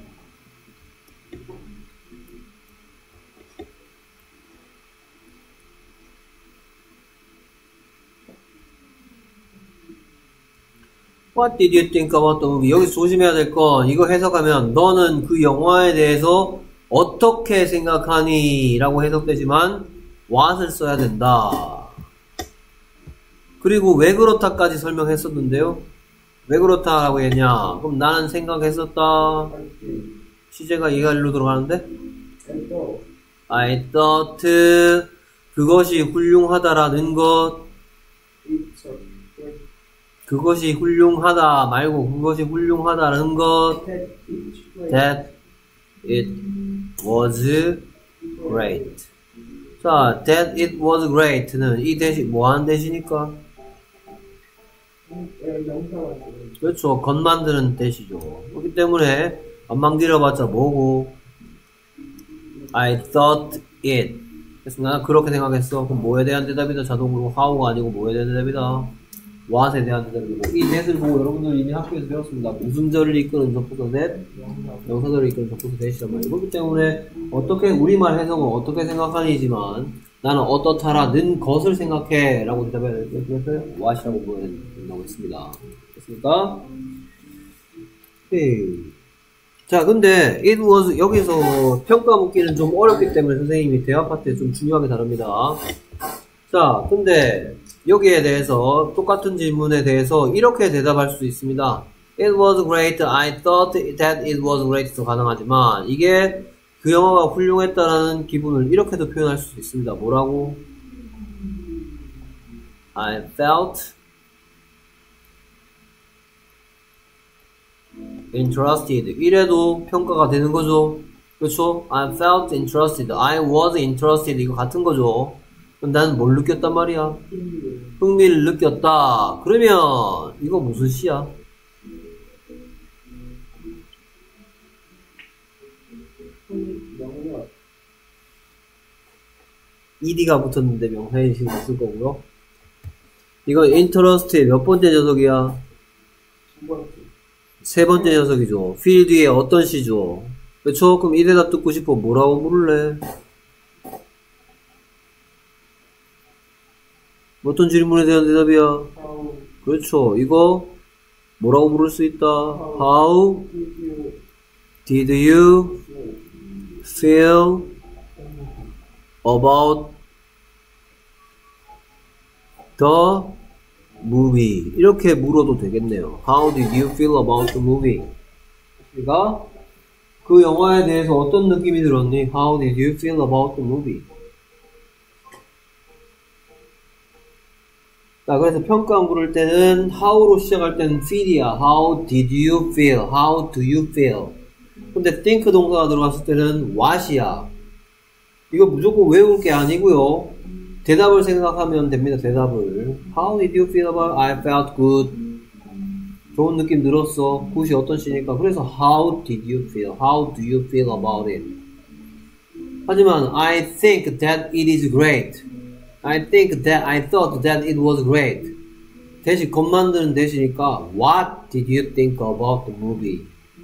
What did you think about the movie? 여기서 조심해야 될 건 이거 해석하면 너는 그 영화에 대해서 어떻게 생각하니? 라고 해석되지만 what을 써야 된다. 그리고 왜 그렇다까지 설명했었는데요. 왜 그렇다라고 했냐? 그럼 나는 생각했었다. 시제가 이가 일로 들어가는데 I thought I thought 그것이 훌륭하다라는 것 it's a great 그것이 훌륭하다 말고 그것이 훌륭하다는 것. That it was that great. it was great. 자, that it was great는 이 대신 뭐 하는 대시니까? 명사가 그렇죠. 것 만드는 대시죠. 그렇기 때문에 안망 들여봤자 뭐고? I thought it. 그래서 나는 그렇게 생각했어. 그럼 뭐에 대한 대답이다? 자동으로 how가 아니고 뭐에 대한 대답이다? what에 대한 대답이고. 이 that을 보고 여러분들 이미 학교에서 배웠습니다. 무슨 절을 이끄는 접속사 that, 명사절을 이끄는 접속사 that이란 말이에요. 그렇기 때문에 어떻게 우리말 해석은 어떻게 생각하니지만 나는 어떻다라는 것을 생각해 라고 대답해야 되는데 그래서 what이라고 보낸다고 했습니다. 됐습니까? 오케이. 자, 근데 it was 여기서 평가 묻기는 좀 어렵기 때문에 선생님이 대화 파트에 좀 중요하게 다룹니다. 자, 근데 여기에 대해서 똑같은 질문에 대해서 이렇게 대답할 수 있습니다. It was great. I thought that it was great도 가능하지만 이게 그 영화가 훌륭했다라는 기분을 이렇게도 표현할 수 있습니다. 뭐라고? I felt interested. 이래도 평가가 되는 거죠. 그렇죠? I felt interested. I was interested. 이거 같은 거죠. 그럼 나는 뭘 느꼈단 말이야? 흥미를 느꼈다. 그러면 이거 무슨 시야? 명사 ed가 붙었는데 명사의 식을 쓸 거고요. 이거 interest의 몇 번째 녀석이야? 두 번째 세 번째 녀석이죠. feel 뒤에 어떤 시죠? 그렇죠? 그럼 이 대답 듣고 싶어. 뭐라고 물을래? 어떤 질문에 대한 대답이야? How 그렇죠. 이거 뭐라고 물을 수 있다? How did you did you feel? feel about the movie? 이렇게 물어도 되겠네요. How did you feel about the movie? 그러니까 그 영화에 대해서 어떤 느낌이 들었니? How did you feel about the movie? 자, 그래서 평가 물을 때는 how로 시작할 때는 feel이야. How did you feel? How do you feel? 근데 think 동사가 들어갔을 때는 what이야. 이거 무조건 외울 게 아니고요. 대답을 생각하면 됩니다. 대답을. How did you feel about? I felt good. 좋은 느낌 들었어. good이 어떤 시니까. 그래서 how did you feel? How do you feel about it? 하지만 I think that it is great. I think that I thought that it was great. 대신 것 만드는 대시니까 What did you think about the movie?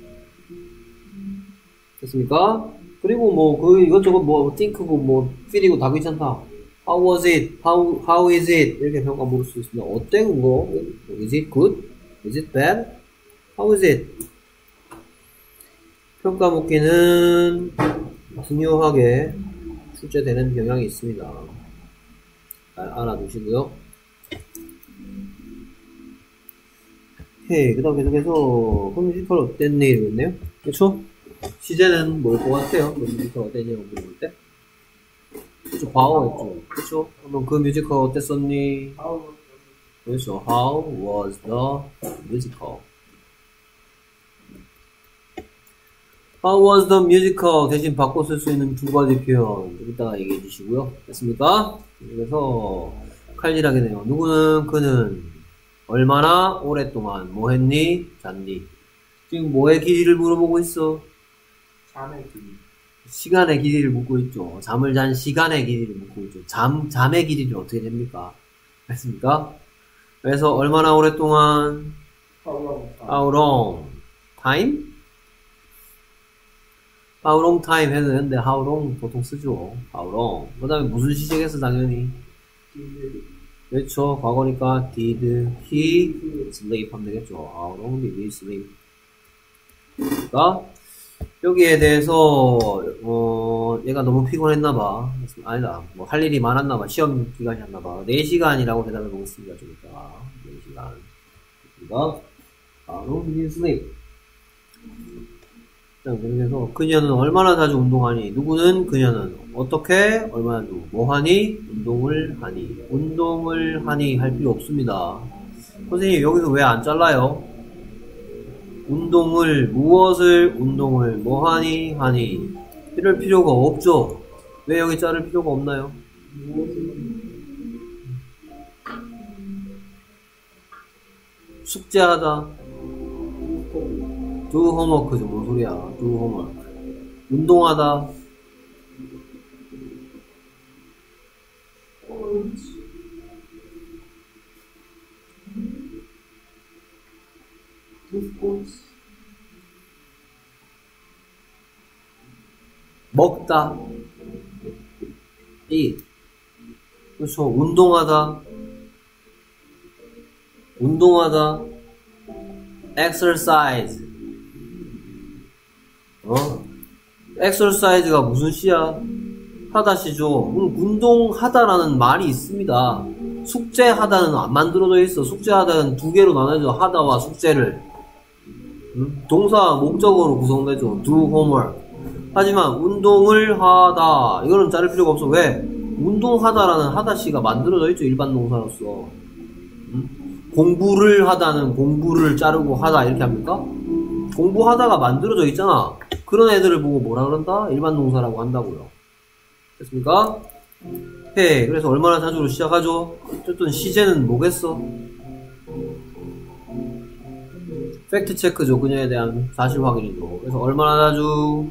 됐습니까? 그리고 뭐 그 이것저것 뭐 think고 뭐 feel이고 다 괜찮다. How was it? How how is it? 이렇게 평가 물을 수 있습니다. 어때 그거? Is it good? Is it bad? How is it? 평가 묻기는 중요하게 출제되는 경향이 있습니다. 잘 알아두시고요. 오케이, 그 다음 계속해서 그 뮤지컬 어땠니? 이러겠네요. 그쵸? 시제는 뭘 것 같아요? 그 뮤지컬 어땠냐고 물어볼 때? 그쵸, 과거였죠. 그쵸? 그러면 그 뮤지컬 어땠었니? How 그렇죠. How was the musical? How was the musical? 대신 바꿔 쓸 수 있는 두 가지 표현 이따가 얘기해 주시고요. 됐습니까? 그래서 칼질하게네요. 누구는 그는 얼마나 오랫동안 뭐 했니? 잤니? 지금 뭐의 길이를 물어보고 있어? 잠의 길이 시간의 길이를 묻고 있죠. 잠을 잔 시간의 길이를 묻고 있죠. 잠, 잠의 길이를 어떻게 됩니까? 됐습니까? 그래서 얼마나 오랫동안? How long How long time? How long time 해도 되는데 how long 보통 쓰죠. How long. 그 다음에 무슨 시제겠어 당연히. did 그렇죠. 과거니까 did he sleep 하면 되겠죠. How long did he sleep? 그러니까 여기에 대해서 어 얘가 너무 피곤했나봐. 아니다. 뭐 할 일이 많았나봐. 시험 기간이었나봐. 네 시간이라고 대답해 보겠습니다. 좀 이따가 네 시간. 그러니까 How long did he sleep? 그래서 그녀는 얼마나 자주 운동하니? 누구는 그녀는 어떻게 얼마나 뭐 하니? 운동을 하니? 운동을 하니 할 필요 없습니다. 선생님 여기서 왜 안 잘라요? 운동을 무엇을 운동을 뭐하니 하니 이럴 필요가 없죠. 왜 여기 자를 필요가 없나요? 숙제하다 do homework죠. 뭔 소리야. do homework. 운동하다 먹다 eat. 그렇죠. 운동하다 운동하다 exercise. 어? exercise가 무슨 시야? 하다시죠. 운동하다라는 말이 있습니다. 숙제하다는 안 만들어져 있어. 숙제하다는 두 개로 나눠져. 하다와 숙제를. 음? 동사 목적어로 구성되죠. do homework. 하지만 운동을 하다 이거는 자를 필요가 없어. 왜? 운동하다라는 하다시가 만들어져 있죠. 일반 동사로서. 음? 공부를 하다는 공부를 자르고 하다 이렇게 합니까? 공부하다가 만들어져 있잖아. 그런 애들을 보고 뭐라 그런다? 일반 동사라고 한다고요. 됐습니까? 해. 그래서 얼마나 자주로 시작하죠? 어쨌든 시제는 뭐겠어? 팩트 체크죠. 그녀에 대한 사실 확인이죠. 그래서 얼마나 자주?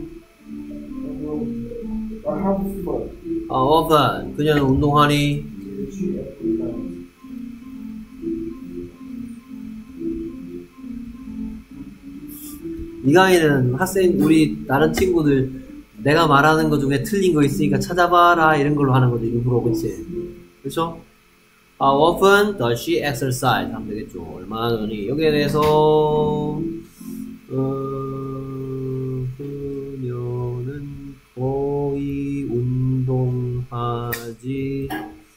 아, often. 그녀는 운동하니? 이 강의는 학생, 우리 다른 친구들 내가 말하는 것 중에 틀린 거 있으니까 찾아봐라 이런 걸로 하는 거죠. 일부러. 그치? 그쵸? How often does she exercise? 하면 되겠죠. 얼마나 전이 여기에 대해서 어, 그녀는 거의 운동하지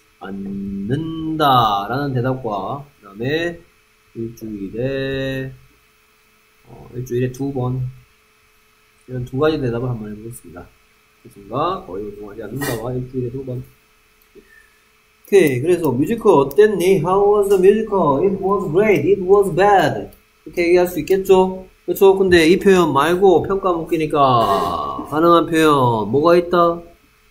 않는다 라는 대답과 그 다음에 일주일에 어, 일주일에 두 번 이런 두 가지 대답을 한번 해보겠습니다. 그렇습니까? 거의 운동하지 않는다와 일주일에 두 번. 오케이. 그래서 뮤지컬 어땠니? How was the musical? It was great. It was bad. 이렇게 얘기할 수 있겠죠? 그렇죠? 근데 이 표현 말고 평가 묶이니까 가능한 표현 뭐가 있다?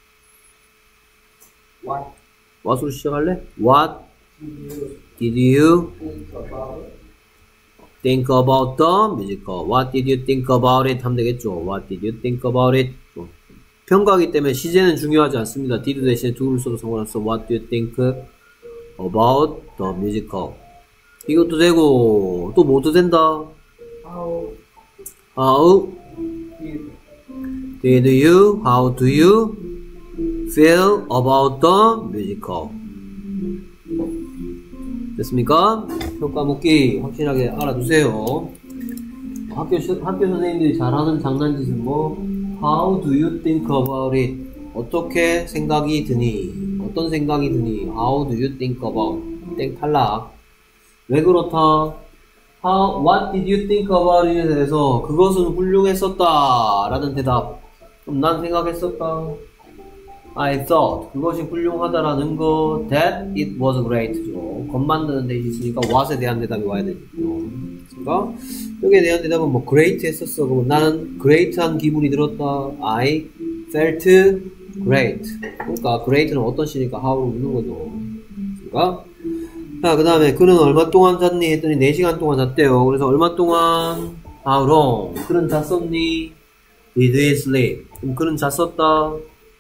What what으로 시작할래? What did you think about the musical? What did you think about it? 하면 되겠죠. What did you think about it? 평가하기 때문에 시제는 중요하지 않습니다. did 대신에 do를 써도 상관없어. What do you think about the musical? 이것도 되고 또 뭐도 된다. how How did did you? How do you feel about the musical? 됐습니까? 평가 묻기 확실하게 알아두세요. 학교, 학교 선생님들이 잘하는 장난짓은 뭐 How do you think about it? 어떻게 생각이 드니? 어떤 생각이 드니? How do you think about? 땡 탈락. 왜 그렇다? How, what did you think about it에 대해서 그것은 훌륭했었다 라는 대답. 그럼 난 생각했었다. I thought 그것이 훌륭하다라는 거 that it was great죠. 것 만드는 데 있으니까 what에 대한 대답이 와야 되겠죠. 그러니까 여기에 대한 대답은 뭐 great 했었어. 그러면 나는 great한 기분이 들었다. I felt great. 그러니까 great는 어떤 시니까 how로 묻는 거죠. 그러니까 자, 그 다음에 그는 얼마 동안 잤니? 했더니 네 시간 동안 잤대요. 그래서 얼마 동안? How long? 그는 잤었니? Did he sleep? 그럼 그는 잤었다.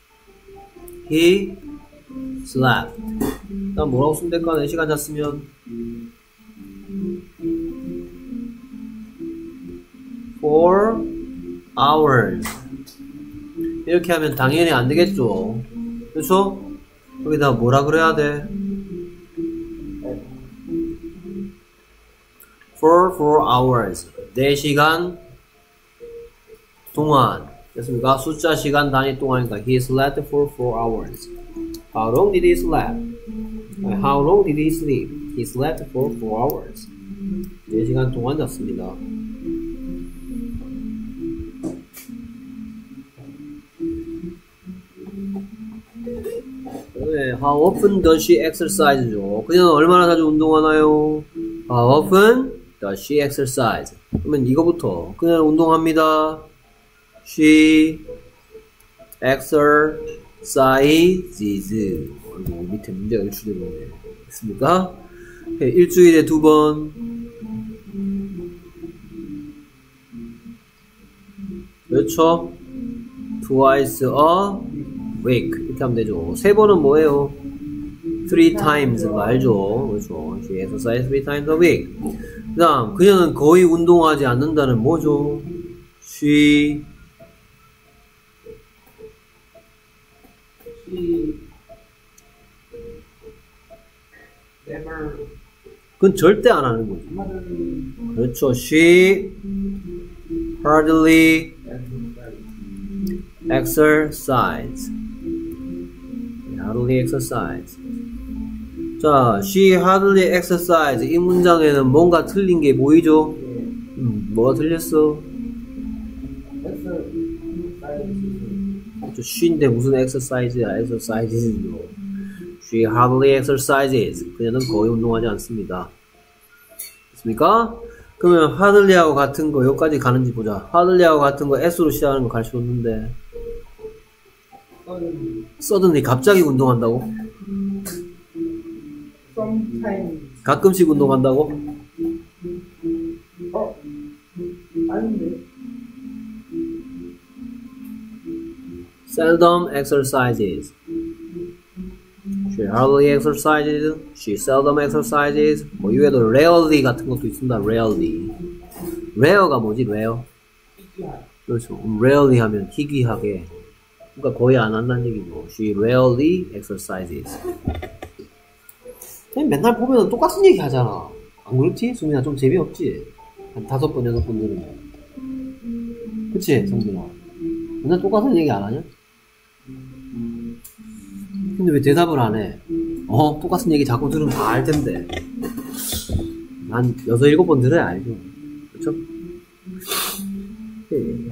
He slept. 난 뭐라고 쓰면 될까? 네 시간 잤으면 four hours. 이렇게 하면 당연히 안 되겠죠. 그렇죠? 여기다 뭐라 그래야 돼? for four hours. 네 시간 동안. 됐습니까? 숫자 시간 단위 동안이니까 he slept for four hours. How long did he sleep? How long did he sleep? He slept for four hours. 네 시간 동안 잤습니다. 네, how often does she exercise죠? 그녀는 얼마나 자주 운동하나요? How often does she exercise? 그러면 이거부터 그냥 운동합니다. She exercises. 아이고, 밑에 문제가 유출되고 있네. 됐습니까? 네, 일주일에 두 번. 그렇죠? Twice a week. 이렇게 하면 되죠. 세 번은 뭐예요? Three times. 알죠? 그렇죠. She exercises three times a week. 그 다음, 그녀는 거의 운동하지 않는다는 뭐죠? She She never 그건 절대 안 하는 거죠. hardly 그렇죠. She hardly exercise. hardly exercise. 자, she hardly exercise. 이 문장에는 뭔가 틀린 게 보이죠? 음, 뭐가 틀렸어? she인데 무슨 exercise야? exercises죠. She hardly exercises. 그녀는 거의 운동하지 않습니다. 됐습니까? 그러면 hardly하고 같은 거 여기까지 가는지 보자. hardly하고 같은 거 s로 시작하는 거 가르쳐 줬는데 suddenly 갑자기 운동한다고? sometimes 가끔씩 운동한다고? 어? 아닌데 seldom exercises. She hardly exercises. She seldom exercises. 뭐 이외에도 rarely 같은 것도 있습니다. rarely. rare가 뭐지? rare. 그렇죠. rarely 하면 희귀하게. 그러니까 거의 안 한다는 얘기고. She rarely exercises. 맨날 보면 똑같은 얘기 하잖아. 안 그렇지? 수민아 좀 재미없지? 한 다섯 번, 여섯 번 들으면. 그치? 성민아. 맨날 똑같은 얘기 안 하냐? 근데 왜 대답을 안 해? 어? 똑같은 얘기 자꾸 들으면 다 알 텐데. 한 여섯, 일곱 번 들어야 알죠. 그쵸? 네.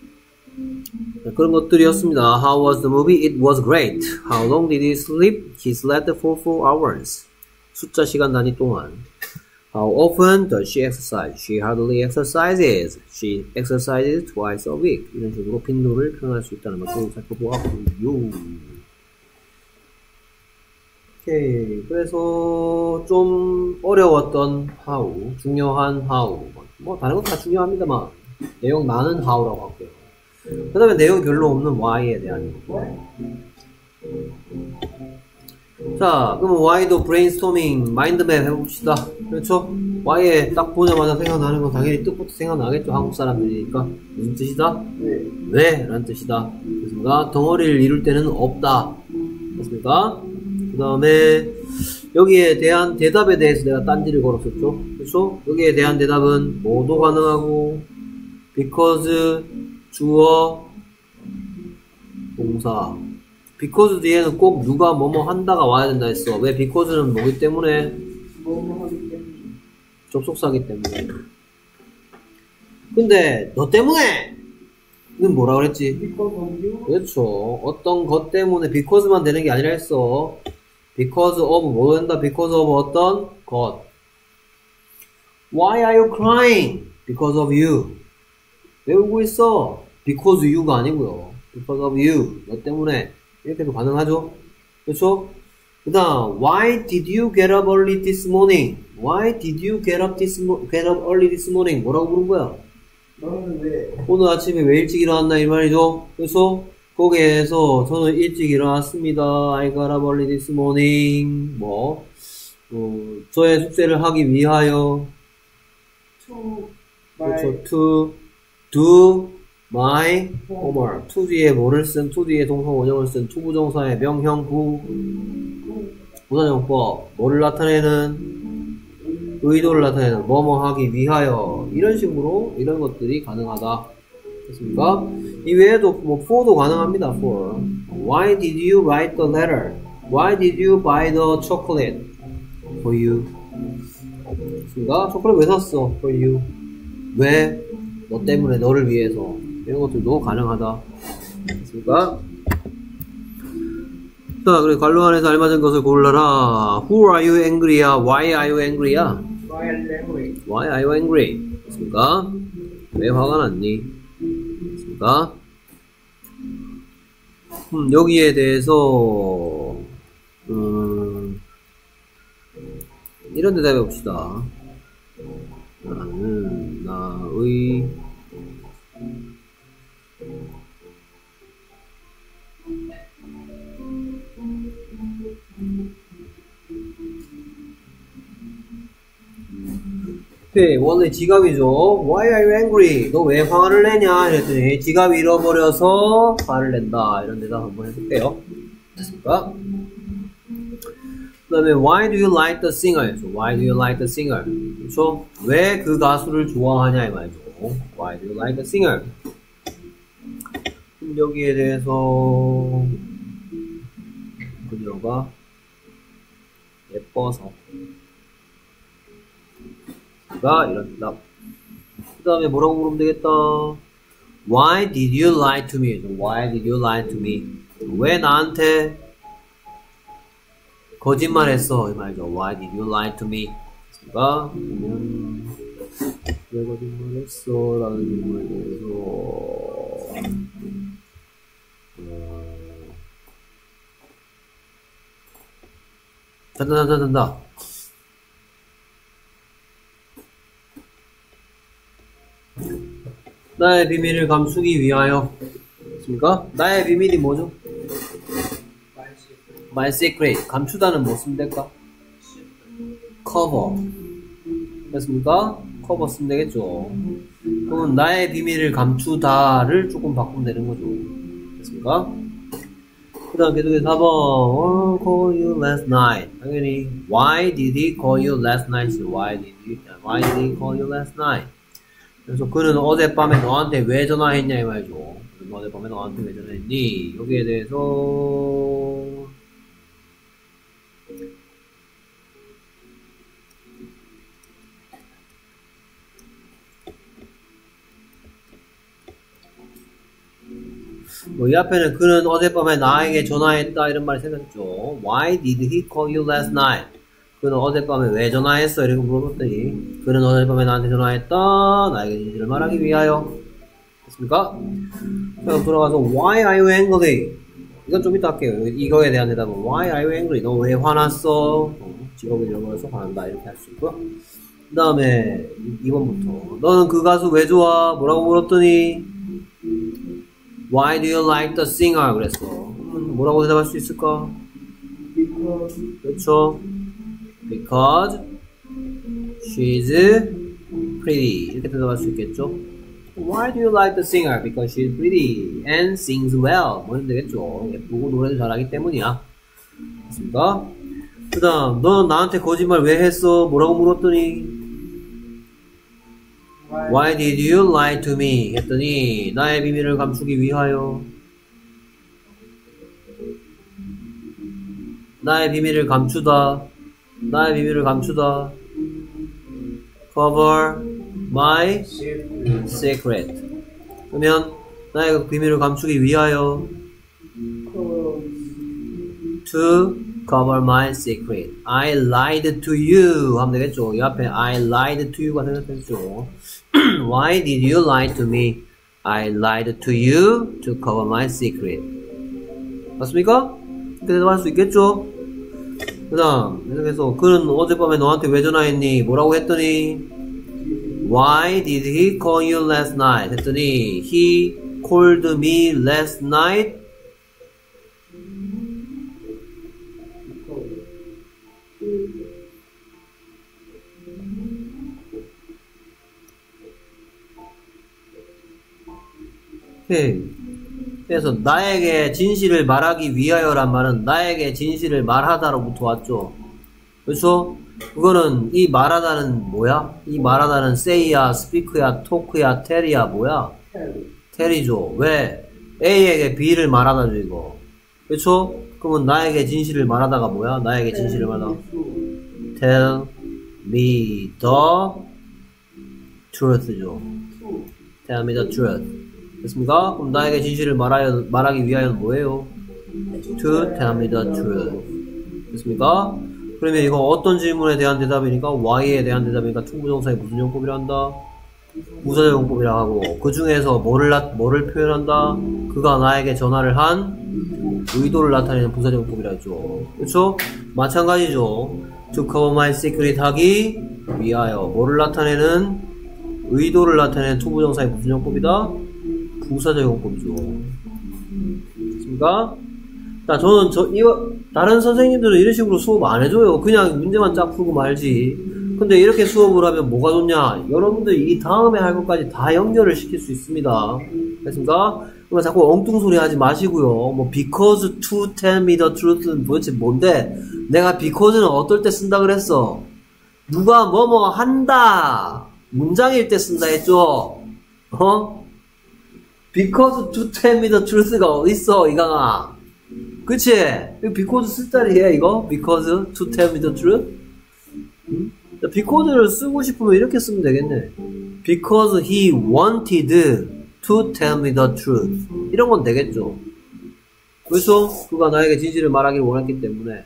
그런 것들이었습니다. How was the movie? It was great. How long did he sleep? He slept for four hours. 숫자 시간 단위 동안. How often does she exercise? She hardly exercises. She exercises twice a week. 이런 식으로 빈도를 표현할 수 있다는 것도 살펴보았고요. 오케이. 그래서 좀 어려웠던 how, 중요한 how. 뭐 다른 건 다 중요합니다만 내용 많은 how라고 할게요. 그 다음에 내용 별로 없는 why에 대한 거. 자, 그러면 why도 브레인스토밍, 마인드맵 해봅시다. 그렇죠? why에 딱 보자마자 생각나는 건 당연히 뜻부터 생각나겠죠. 한국 사람들이니까. 무슨 뜻이다? 네. 왜? 라는 뜻이다. 됐습니까? 덩어리를 이룰 때는 없다. 됐습니까? 그 다음에 여기에 대한 대답에 대해서 내가 딴지를 걸었었죠. 그렇죠? 여기에 대한 대답은 뭐도 가능하고 because, 주어, 동사. because 뒤에는 꼭 누가 뭐뭐 한다가 와야 된다 했어. 왜? because는 뭐기 때문에? 뭐뭐 하기 때문에 접속사기 때문에. 근데 너 때문에 는 뭐라 그랬지? because of you 그렇죠. 어떤 것 때문에 because만 되는 게 아니라 했어. because of 뭐 된다? because of 어떤 것. Why are you crying? Because of you. 왜 울고 있어? Because you가 아니고요. Because of you. 너 때문에. 이렇게도 가능하죠. 그렇죠? 그 다음 Why did you get up early this morning? Why did you get up this mo- get up early this morning? 뭐라고 부른 거야? 너는 왜 오늘 아침에 왜 일찍 일어났나 이 말이죠. 그래서 거기에서 저는 일찍 일어났습니다. I got up early this morning. 뭐 어, 저의 숙제를 하기 위하여 to my 그렇죠. To do my homework. to 뒤에 뭐를 쓴? to 뒤에 동사 원형을 쓴 투부정사의 명형부 부사정법. 뭐를 나타내는? 의도를 나타내는 뭐뭐 하기 위하여. 이런 식으로 이런 것들이 가능하다. 됐습니까? 이 외에도 뭐 for도 가능합니다. for. Why did you write the letter? Why did you buy the chocolate? For you. 됐습니까? 초콜릿 왜 샀어? For you. 왜? 너 때문에, 너를 위해서. 이런 것들도 가능하다. 됐습니까? 자, 그리고 관로 안에서 알맞은 것을 골라라. Who are you angry야? Why are you angry야? Why are you angry? Why are you angry? 됐습니까? 왜 화가 났니? 됐습니까? 음, 여기에 대해서 음, 이런 대답해 봅시다. 나는 나의 오케이, 원래 지갑이죠. Why are you angry? 너 왜 화를 내냐? 이랬더니 지갑 잃어버려서 화를 낸다. 이런 대답 한번 해볼게요. 됐습니까? 그 다음에 Why do you like the singer? Why do you like the singer? 그렇죠? 왜 그 가수를 좋아하냐 이 말이죠. Why do you like the singer? 여기에 대해서 그녀가 예뻐서 가 이런 대답. 그 다음에 뭐라고 물으면 되겠다. Why did you lie to me? Why did you lie to me? 왜 나한테 거짓말했어? 이 말이죠. Why did you lie to me? 그러니까 보면 왜 거짓말했어? 라는 질문에 대해서 어... 된다 된다 된다. 나의 비밀을 감추기 위하여. 맞습니까? 나의 비밀이 뭐죠? My secret. 감추다는 뭐 쓰면 될까? cover. 됐습니까? cover 쓰면 되겠죠. 그러면 나의 비밀을 감추다를 조금 바꾸면 되는 거죠. 됐습니까? 그 다음 계속해서 사 번. Oh, call you last night. 당연히 Why did he call you last night? Why did he, why did he call you last night? 그래서 그는 어젯밤에 너한테 왜 전화했냐 이 말이죠. 어젯밤에 너한테 왜 전화했니? 여기에 대해서 뭐 이 앞에는 그는 어젯밤에 나에게 전화했다 이런 말 생각했죠. Why did he call you last night? 그는 어젯밤에 왜 전화했어? 이렇게 물어봤더니 그는 어젯밤에 나한테 전화했다. 나에게 진실을 말하기 위하여. 됐습니까? 자, 돌아가서 Why are you angry? 이건 좀 이따 할게요. 이거에 대한 대답은 Why are you angry? 너 왜 화났어? 어, 직업을 잃어버려서 화난다. 이렇게 할 수 있고요. 그 다음에 이 번부터 너는 그 가수 왜 좋아? 뭐라고 물었더니 Why do you like the singer? 그랬어. 음, 뭐라고 대답할 수 있을까? Because 그렇죠. Because she's pretty. 이렇게 대답할 수 있겠죠. Why do you like the singer? Because she's pretty and sings well. 뭐면 되겠죠. 예쁘고 노래도 잘하기 때문이야. 됐습니까? 그 다음, 넌 나한테 거짓말 왜 했어? 뭐라고 물었더니 why, Why did you lie to me? 했더니 나의 비밀을 감추기 위하여. 나의 비밀을 감추다. 나의 비밀을 감추다. Cover my secret. 그러면 나의 비밀을 감추기 위하여. To cover my secret. I lied to you. 하면 되겠죠. 이 앞에 I lied to you가 생각되죠. Why did you lie to me? I lied to you to cover my secret. 맞습니까? 이렇게 대답할 수 있겠죠? 그 다음, 계속해서 그는 어젯밤에 너한테 왜 전화했니? 뭐라고 했더니 Why did he call you last night? 했더니 He called me last night. 오케이. 그래서 나에게 진실을 말하기 위하여란 말은 나에게 진실을 말하다로부터 왔죠. 그렇죠? 그거는 이 말하다는 뭐야? 이 말하다는 say야, speak야, talk야, tell이야 뭐야? tell이죠. 왜? A에게 B를 말하다죠 이거. 그렇죠? 그러면 나에게 진실을 말하다가 뭐야? 나에게 진실을 말하다. Tell me the truth죠. Tell me the truth. 됐습니까? 그럼 나에게 진실을 말하여, 말하기 위하여는 뭐예요? To tell me the truth. 됐습니까? 그러면 이거 어떤 질문에 대한 대답이니까 why에 대한 대답이니까 투부정사의 무슨 용법이라 한다? 부사적 용법이라 하고 그 중에서 뭐를 나, 뭐를 표현한다? 그가 나에게 전화를 한 의도를 나타내는 부사적 용법이라 했죠. 그렇죠? 마찬가지죠. To cover my secret 하기 위하여 뭐를 나타내는 의도를 나타내는 투부정사의 무슨 용법이다? 부사적 용법이죠. 됐습니까? 자, 저는 저 이거 다른 선생님들은 이런 식으로 수업 안 해줘요. 그냥 문제만 쫙 풀고 말지. 근데 이렇게 수업을 하면 뭐가 좋냐? 여러분들 이 다음에 할 것까지 다 연결을 시킬 수 있습니다. 됐습니까? 그러니까 자꾸 엉뚱소리 하지 마시고요. 뭐 because to tell me the truth는 도대체 뭔데? 내가 because는 어떨 때 쓴다 그랬어? 누가 뭐뭐 한다 문장일 때 쓴다 했죠? 어? because to tell me the truth가 어딨어 이강아? 그치? 이거 because 쓸 자리에 이거? because to tell me the truth? 응? because를 쓰고 싶으면 이렇게 쓰면 되겠네. because he wanted to tell me the truth. 이런 건 되겠죠. 그래서 그가 나에게 진실을 말하기를 원했기 때문에.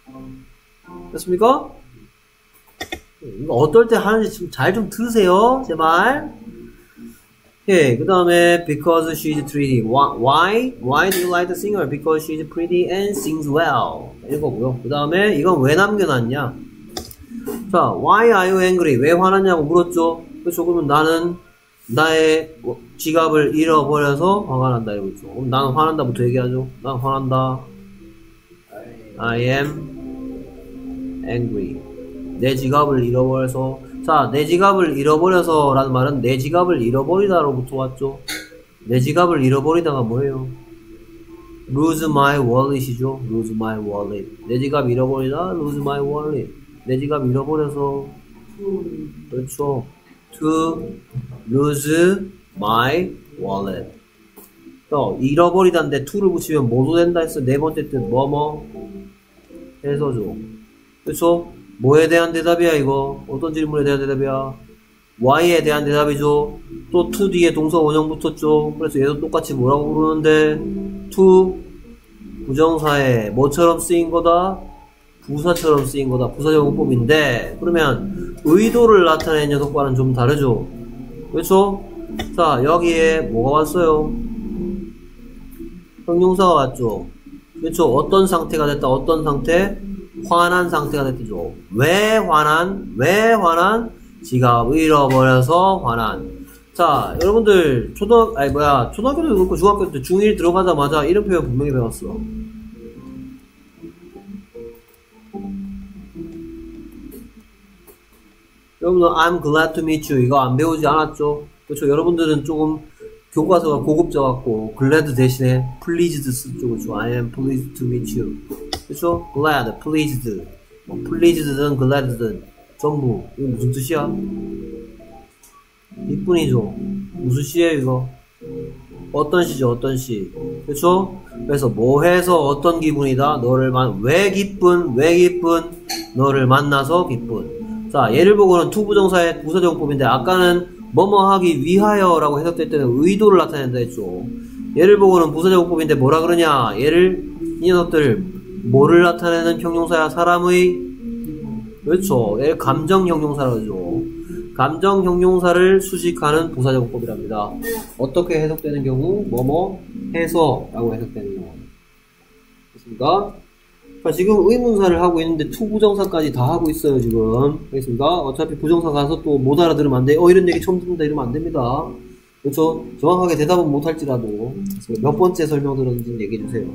됐습니까? 이거 어떨 때 하는지 좀 잘 좀 들으세요. 제발. 오케이. 그 다음에 because she's pretty. Why? Why do you like the singer? Because she's pretty and sings well. 이거고요. 그 다음에 이건 왜 남겨놨냐? 자, why are you angry? 왜 화났냐고 물었죠. 그래서 그러면 나는 나의 지갑을 잃어버려서 화가 난다 이거죠. 그럼 나는 화난다부터 얘기하죠. 난 화난다. I am angry. 내 지갑을 잃어버려서. 자, 내 지갑을 잃어버려서 라는 말은 내 지갑을 잃어버리다로부터 왔죠. 내 지갑을 잃어버리다가 뭐예요? lose my wallet이죠. lose my wallet. 내 지갑 잃어버리다 lose my wallet. 내 지갑 잃어버려서. 그렇죠. to lose my wallet. 또 잃어버리다인데 to를 붙이면 뭐도 된다 했어. 네 번째 뜻 뭐뭐 해서죠. 그렇죠? 뭐에 대한 대답이야 이거? 어떤 질문에 대한 대답이야? why에 대한 대답이죠. 또 to 뒤에 동사 원형 붙었죠. 그래서 얘도 똑같이 뭐라고 부르는데 to 부정사에 뭐처럼 쓰인 거다? 부사처럼 쓰인 거다. 부사적 용법인데 그러면 의도를 나타내는 녀석과는 좀 다르죠. 그렇죠? 자, 여기에 뭐가 왔어요? 형용사가 왔죠. 그렇죠? 어떤 상태가 됐다. 어떤 상태? 화난 상태가 됐죠. 왜 화난? 왜 화난? 지갑 잃어버려서 화난. 자, 여러분들 초등 아니 뭐야 초등학교도 그렇고 중학교 때 중일 들어가자마자 이런 표현 분명히 배웠어. 여러분들 I'm glad to meet you 이거 안 배우지 않았죠? 그렇죠? 여러분들은 조금 교과서가 고급져갖고 glad 대신에 pleased 쓰죠. 그렇죠? I am pleased to meet you. 그렇죠? glad, pleased, 뭐 pleased든 glad든 전부 이거 무슨 뜻이야? 이뿐이죠. 무슨 시예요 이거? 어떤 시죠? 어떤 시? 그렇죠? 그래서 뭐 해서 어떤 기분이다? 너를 만 왜 기쁜? 왜 기쁜? 너를 만나서 기쁜. 자, 얘를 보고는 투부정사의 부사정법인데 아까는 뭐뭐 하기 위하여 라고 해석될 때는 의도를 나타낸다 했죠. 얘를 보고는 부사정법인데 뭐라 그러냐? 얘를 이 녀석들 뭐를 나타내는 형용사야? 사람의 그렇죠. 얘를 감정 형용사라고 하죠. 감정 형용사를 수식하는 부사정법이랍니다. 어떻게 해석되는 경우 뭐뭐 해서 라고 해석되는 경우 됐습니까? 자, 지금 의문사를 하고 있는데 투부정사까지 다 하고 있어요 지금. 알겠습니까? 어차피 부정사 가서 또 못 알아들으면 안 돼. 어 이런 얘기 처음 듣는다 이러면 안 됩니다. 그렇죠? 정확하게 대답은 못할지라도 몇 번째 설명 들었는지 얘기해 주세요.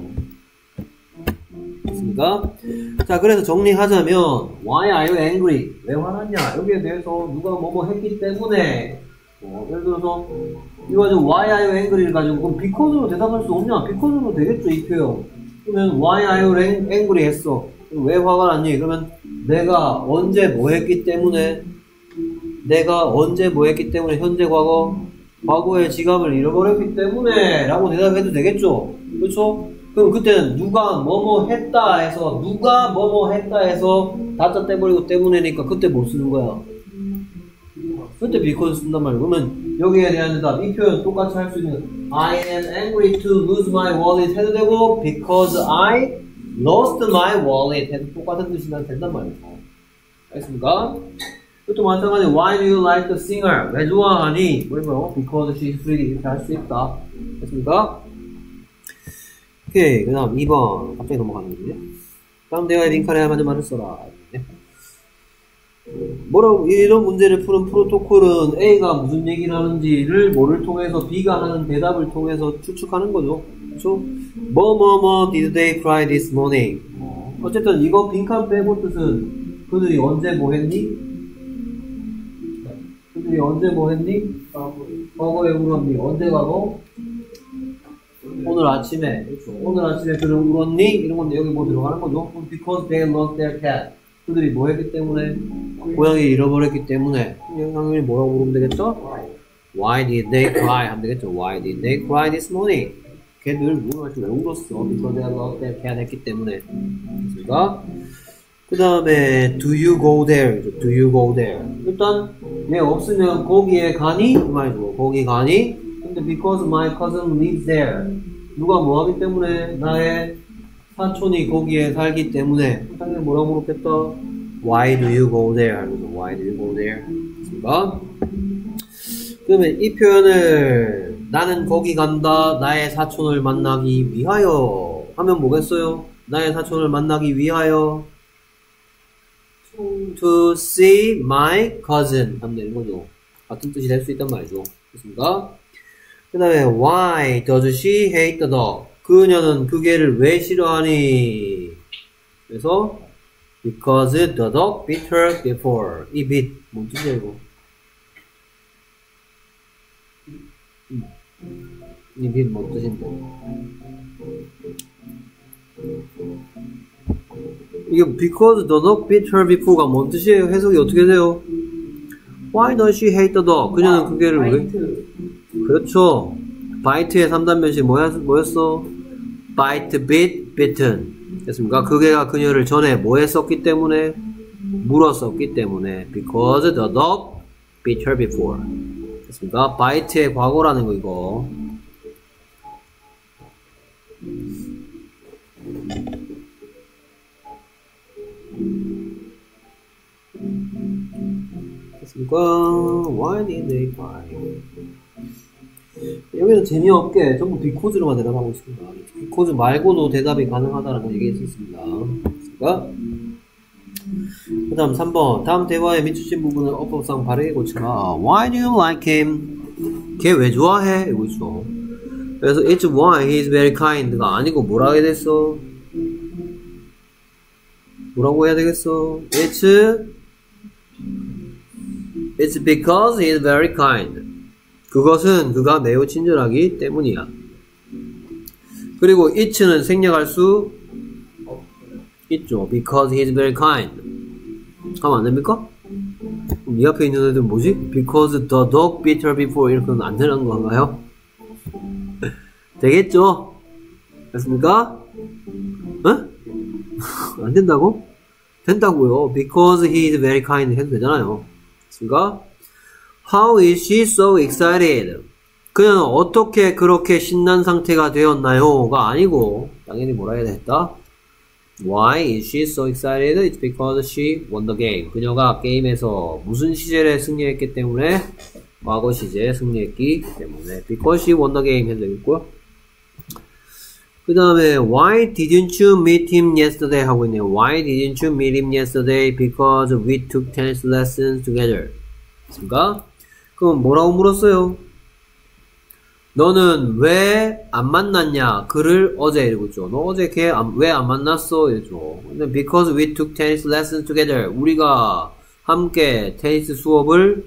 됐습니까? 자, 그래서 정리하자면 Why are you angry? 왜 화났냐? 여기에 대해서 누가 뭐뭐 했기 때문에 어, 예를 들어서 이거 가지고 Why are you angry를 가지고 그럼 because로 대답할 수 없냐? because로 되겠죠 이 표현. 그러면 Why are you angry 했어? 왜 화가 났니? 그러면 내가 언제 뭐 했기 때문에 내가 언제 뭐 했기 때문에 현재 과거 과거에 지갑을 잃어버렸기 때문에 라고 대답해도 되겠죠? 그렇죠? 그럼 그때는 누가 뭐뭐 했다 해서 누가 뭐뭐 했다 해서 다짜 떼버리고 때문에니까 그때 뭐 쓰는 거야? 그때 because 쓴단 말이야. 그러면 여기에 대한 대답 이 표현 똑같이 할 수 있는 I am angry to lose my wallet 해도 되고 because I lost my wallet 해도 똑같은 뜻이 난 된단 말이죠. 알겠습니까? 또 마찬가지 why do you like the singer? 왜 좋아하니? 뭐냐면 because she's pretty 이렇게 할 수 있다. 됐습니까? 오케이 그 다음 이 번 갑자기 넘어가는 거지. 다음 대화에 링크를 맞은 말을 써라. 네. 뭐라고 이런 문제를 푸는 프로토콜은 A가 무슨 얘기를 하는지를 뭐를 통해서 B가 하는 대답을 통해서 추측하는 거죠. 그렇죠? 뭐뭐뭐 did they cry this morning? 어. 어쨌든 이거 빈칸 빼고 뜻은 그들이 언제 뭐 했니? 그들이 언제 뭐 했니? 과거에 울었니? 언제 가고? 오늘 아침에 그렇죠. 오늘 아침에 그들 울었니? 이런 건데 여기 뭐 들어가는 거죠? Because they lost their cat. 그들이 뭐 했기 때문에? 고양이 잃어버렸기 때문에. 당연히 뭐라고 물으면 되겠죠? Why did they cry? 하면 되겠죠? Why did they cry this morning? 걔들 오늘 아침에 왜 울었어? Because they lost their cat 했기 때문에. 됐습니까? 그 다음에 do you go there? do you go there? 일단 얘 없으면 거기에 가니? 그 말이죠. 거기 가니? 근데 because my cousin lives there. 누가 뭐 하기 때문에? 나의 사촌이 거기에 살기 때문에. 당연히 뭐라고 물었겠다? Why do you go there? Why do you go there? 됐습니까? 그러면 이 표현을 나는 거기 간다. 나의 사촌을 만나기 위하여 하면 뭐겠어요? 나의 사촌을 만나기 위하여 to see my cousin 하면 되는 거죠. 같은 뜻이 될 수 있단 말이죠. 됐습니까? 그 다음에 why does she hate the dog? 그녀는 그 개를 왜 싫어하니? 그래서 because the dog bit her before. 이 bit 뭔 뜻이야 이거? 이 bit 뭔 뜻인데? 이게 because the dog bit her before가 뭔 뜻이에요? 해석이 어떻게 돼요? Why does she hate the dog? 그녀는 그 개를 왜? 그렇죠. bite의 삼 단변식 뭐였, 뭐였어? bite, bit, bitten. 됐습니까? 그 개가 그녀를 전에 뭐 했었기 때문에? 물었었기 때문에. Because the dog bit her before. 됐습니까? bite의 과거라는 거 이거. 됐습니까? Why did they cry? 여기는 재미없게 전부 because로만 대답하고 있습니다. because 말고도 대답이 가능하다는 걸 얘기할 수 있습니다. 됐습니까? 그 다음 삼 번 다음 대화에 밑줄친 부분을 어법상 바르게 고쳐라. Why do you like him? 걔 왜 좋아해? 이거 있어. 그래서 it's why he is very kind가 아니고 뭐라 해야 됐어? 뭐라고 해야 되겠어? It's It's because he is very kind. 그것은 그가 매우 친절하기 때문이야. 그리고 it는 생략할 수 있죠. Because he is very kind. 하면 안 됩니까? 그럼 이 앞에 있는 애들은 뭐지? Because the dog bit her before 이렇게는 안 되는 건가요? 되겠죠? 됐습니까? 어? 안 된다고? 된다고요. Because he is very kind 해도 되잖아요. 됐습니까? How is she so excited? 그녀는 어떻게 그렇게 신난 상태가 되었나요?가 아니고 당연히 뭐라 해야 되겠다? Why is she so excited? It's because she won the game. 그녀가 게임에서 무슨 시제에 승리했기 때문에 과거 시제에 승리했기 때문에 Because she won the game 해도 되겠고요. 그 다음에 Why didn't you meet him yesterday? 하고 있네요. Why didn't you meet him yesterday? Because we took tennis lessons together. 됐습니까? 그럼 뭐라고 물었어요? 너는 왜 안 만났냐? 그를 어제 이러고 있죠. 너 어제 걔 왜 안 만났어? 이러죠. 근데 because we took tennis lessons together. 우리가 함께 테니스 수업을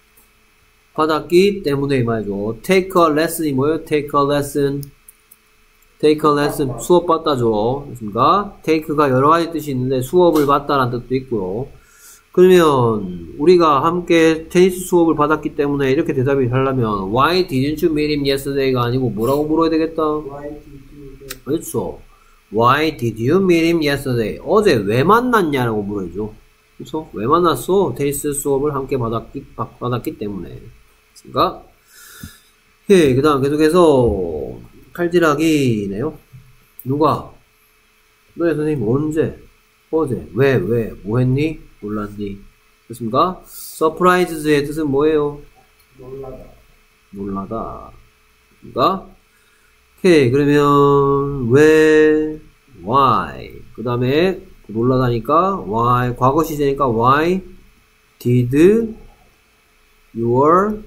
받았기 때문에 이 말이죠. take a lesson이 뭐예요? take a lesson. take a lesson. 수업 받다죠. 그렇습니까? take가 여러 가지 뜻이 있는데 수업을 받다라는 뜻도 있고요. 그러면 우리가 함께 테니스 수업을 받았기 때문에 이렇게 대답이 하려면 Why didn't you meet him yesterday가 아니고 뭐라고 물어야 되겠다? Why did you get 그렇죠. Why did you meet him yesterday? 어제 왜 만났냐라고 물어야죠. 그렇죠? 왜 만났어? 테니스 수업을 함께 받았기, 받았기 때문에. 그러니까 예, 그 다음 계속해서 칼질하기네요. 누가? 너의 선생님 언제? 어제. 왜? 왜? 뭐 했니? 몰랐니? 됐습니까? surprise의 뜻은 뭐예요? 놀라다. 놀라다. 됐습니까? 오케이. 그러면 왜? why. 그 다음에 놀라다니까 why. 과거 시제니까 why did your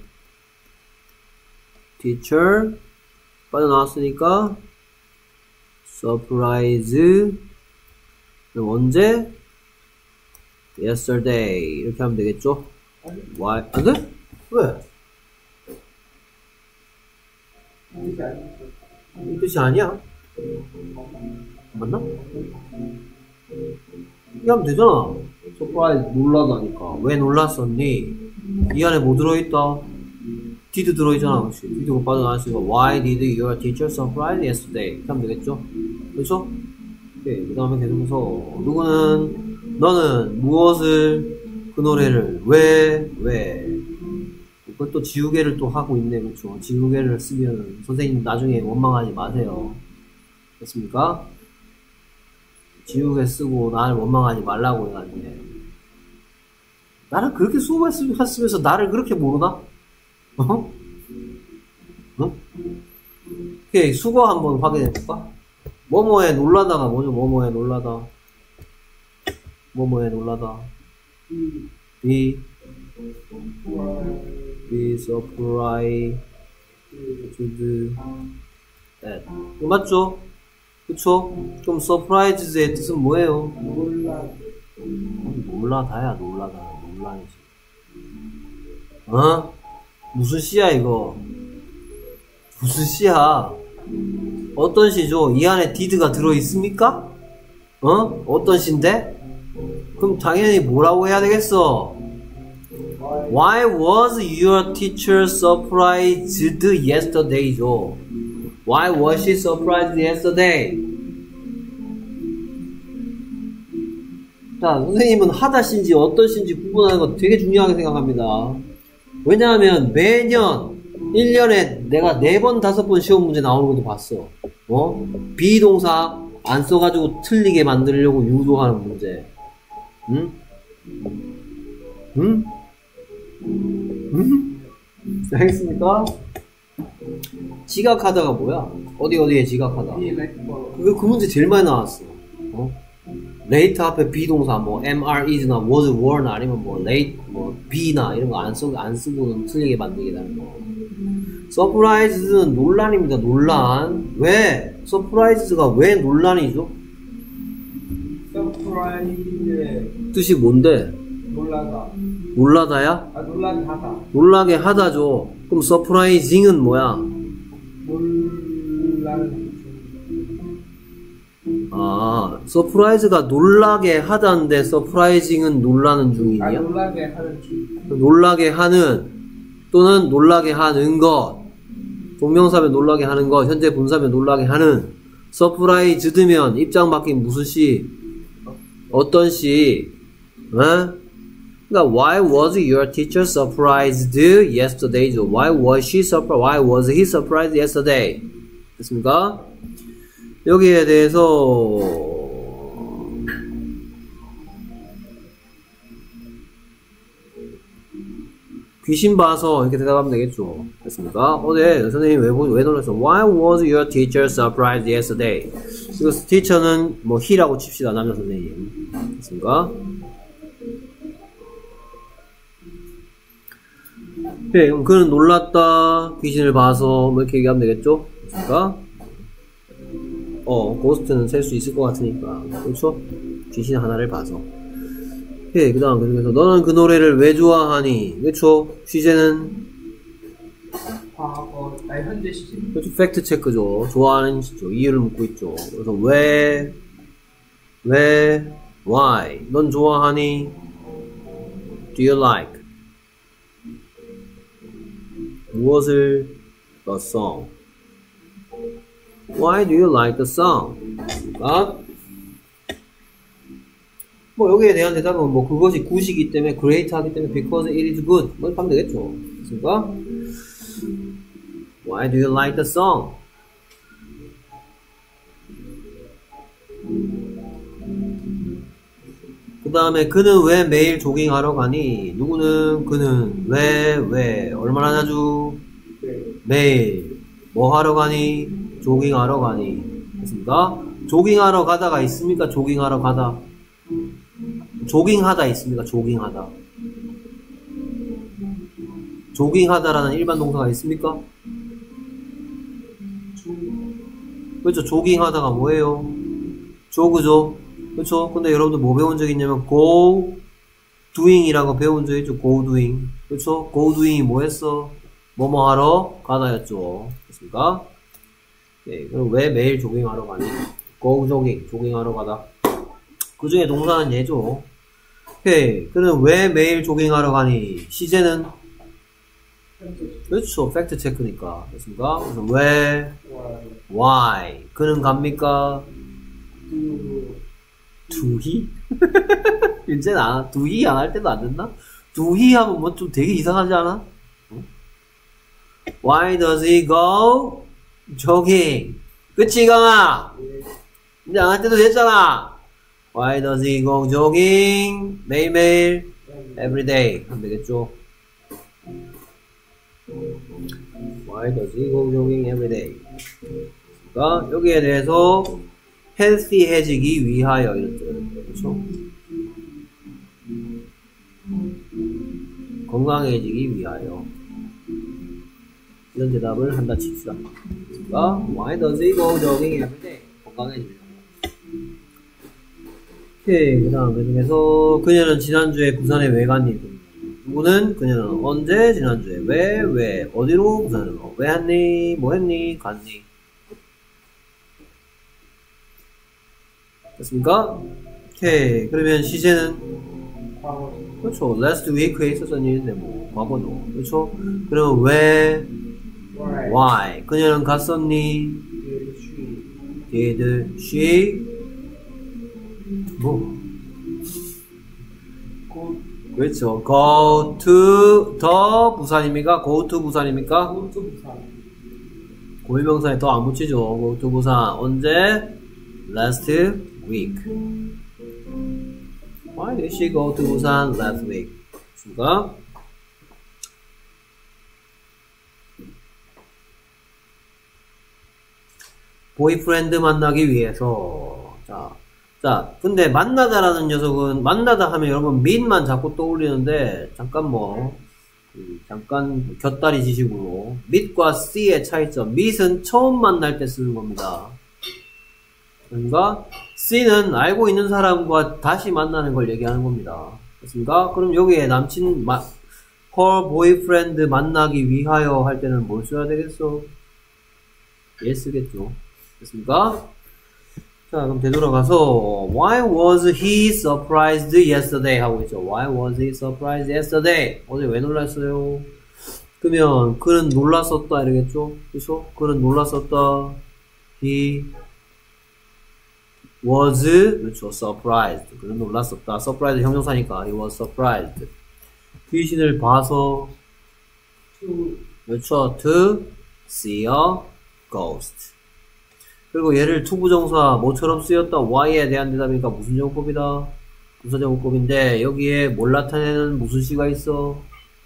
teacher 빠져나왔으니까 surprise 그럼 언제? yesterday 이렇게 하면 되겠죠? why 안 돼? 왜? 이 뜻이 아니야? 맞나? 이렇게 하면 되잖아. surprise 놀라다니까 왜 놀랐었니? 이 안에 뭐 들어있다? did 들어있잖아. 그렇지? did가 빠져나왔으니까 why did your teacher surprise yesterday 이렇게 하면 되겠죠? 그렇죠? 오케이. 그 다음에 계속해서 누구는 너는 무엇을 그 노래를 왜 왜 그걸 또 지우개를 또 하고 있네. 그렇죠? 지우개를 쓰면 선생님 나중에 원망하지 마세요. 됐습니까? 지우개 쓰고 나를 원망하지 말라고 해가지고 나는 그렇게 수고했으면서 나를 그렇게 모르나? 어? 어? 오케이. 수거 한번 확인해볼까? 뭐뭐에 놀라다가 뭐죠? 뭐뭐에 놀라다. 뭐뭐에 놀라다. be be surprised that. 이거 맞죠? 그쵸? 그럼 surprise의 뜻은 뭐예요? 놀라. 놀라다야 놀라다. 놀라야지. 어? 무슨 시야 이거? 무슨 시야? 어떤 시죠? 이 안에 did가 들어있습니까? 어? 어떤 시인데? 그럼 당연히 뭐라고 해야 되겠어? Why was your teacher surprised yesterday죠? Why was she surprised yesterday? 자, 선생님은 하다 시인지 어떤 시인지 구분하는 거 되게 중요하게 생각합니다. 왜냐하면 매년 일 년에 내가 네 번, 다섯 번 시험 문제 나오는 것도 봤어. 어? 비동사 안 써가지고 틀리게 만들려고 유도하는 문제. 응? 응? 응? 알겠습니까? 지각하다가 뭐야? 어디 어디에 지각하다? 그, 그 문제 제일 많이 나왔어. 어? late 앞에 비동사 뭐 엠알, is나 was, were나 아니면 뭐 late, 뭐 be나 이런 거 안 쓰고 안 쓰고는 틀리게 만들게 되는 거. surprise는 논란입니다. 논란. 왜? surprise가 왜 논란이죠? 서프라이즈의 뜻이 뭔데? 놀라다. 놀라다야? 아, 놀라게 하다. 놀라게 하다죠. 그럼 surprising은 뭐야? 놀라는. 아, 서프라이즈가 놀라게 하다인데 surprising은 놀라는 아, 중이냐? 놀라게 하는 중. 놀라게 하는 또는 놀라게 하는 것. 동명사면 놀라게 하는 것, 현재 분사면 놀라게 하는. surprised면 입장 바뀐 무슨 시? 어떤 시? 어? 그러니까 why was your teacher surprised yesterday? Why was she surprised? Why was he surprised yesterday? 됐습니까? 여기에 대해서 귀신 봐서 이렇게 대답하면 되겠죠. 됐습니까? 어제 선생님 왜, 왜 놀랐어? Why was your teacher surprised yesterday? 이거 teacher는 뭐 he라고 칩시다. 남자 선생님. 됐습니까? 네, 그럼 그는 놀랐다. 귀신을 봐서 뭐 이렇게 얘기하면 되겠죠. 됐습니까? 어, 고스트는 셀 수 있을 것 같으니까. 그렇죠? 귀신 하나를 봐서. 예, 그 다음, 그래서 너는 그 노래를 왜 좋아하니? 그쵸? 시제는? 과거, 아니, 현재 시제. 그렇죠. 팩트 체크죠. 좋아하는 시죠. 이유를 묻고 있죠. 그래서 왜, 왜, why? 넌 좋아하니? Do you like? 무엇을? The song. Why do you like the song? 그러니까 뭐 여기에 대한 대답은 뭐 그것이 굿이기 때문에 great 하기 때문에 because it is good 뭐 이렇게 하면 되겠죠. 그러니까 Why do you like the song? 그 다음에 그는 왜 매일 조깅하러 가니? 누구는 그는 왜 왜 얼마나 자주 네. 매일 뭐 하러 가니? 조깅하러 가니? 됐습니까? 조깅하러 가다가 있습니까? 조깅하러 가다. 조깅하다 있습니까? 조깅하다. 조깅하다라는 일반 동사가 있습니까? 그렇죠. 조깅하다가 뭐예요? 조그죠. 그렇죠. 근데 여러분들 뭐 배운 적 있냐면 go doing이라고 배운 적 있죠. go doing. 그렇죠. go doing이 뭐 했어? 뭐뭐 하러 가다였죠. 됐습니까? 네, 그럼 왜 매일 조깅하러 가니? go jogging, 조깅하러 가다. 그 중에 동사는 얘죠. 오케이. 그는 왜 매일 조깅하러 가니? 시제는? 그렇죠. 팩트 체크니까. 됐습니까? 그래서 왜? why? 그는 갑니까? do he? 이제는 안, do he 안 할 때도 안 된다? do he 하면 뭐 좀 되게 이상하지 않아? why does he go jogging? 그치, 이강아? 이제 안 할 때도 됐잖아. why does he go jogging? 매일매일 every day 하면 되겠죠. why does he go jogging every day? 그러니까 여기에 대해서 healthy해지기 위하여 이런 뜻. 그렇죠? 건강해지기 위하여 이런 대답을 한다 칩시다. 그러니까 why does he go jogging every day? 건강해지기 위하여. 오케이. 그 다음 계속해서 그녀는 지난주에 부산에 왜 갔니? 누구는 그녀는 언제? 지난주에 왜? 왜? 어디로? 부산으로. 왜 했니? 뭐 했니? 갔니? 됐습니까? 오케이. 그러면 시제는? 그렇죠. last week에 있었던 일인데 뭐 과거도. 그렇죠? 그럼 왜? why? 그녀는 갔었니? did she? 뭐? 그렇죠. go to 더 부산입니까? go to 부산입니까? 고유명사에 더 안 붙이죠. go to 부산. 언제? last week. Why did she go to 부산 last week? 수가 보이프렌드 만나기 위해서. 자, 자, 근데 만나다라는 녀석은 만나다 하면 여러분 meet만 자꾸 떠올리는데 잠깐 뭐 음, 잠깐 곁다리 지식으로 meet과 see의 차이점. meet은 처음 만날 때 쓰는 겁니다. 그러니까 see는 알고 있는 사람과 다시 만나는 걸 얘기하는 겁니다. 됐습니까? 그럼 여기에 남친 마, her boyfriend 만나기 위하여 할 때는 뭘 써야 되겠어? 얘 쓰겠죠. 됐습니까? 자, 그럼 되돌아가서 Why was he surprised yesterday? 하고 있죠. Why was he surprised yesterday? 어제 왜 놀랐어요? 그러면 그는 놀랐었다 이러겠죠? 그렇죠? 그는 놀랐었다. He was 그렇죠. surprised. 그는 놀랐었다. surprised 형용사니까 he was surprised. 귀신을 봐서 그렇죠. to see a ghost. 그리고 얘를 투부정사 뭐처럼 쓰였다. why에 대한 대답이니까 무슨 제곱법이다. 부사제곱법인데 여기에 뭘 나타내는 무슨 시가 있어?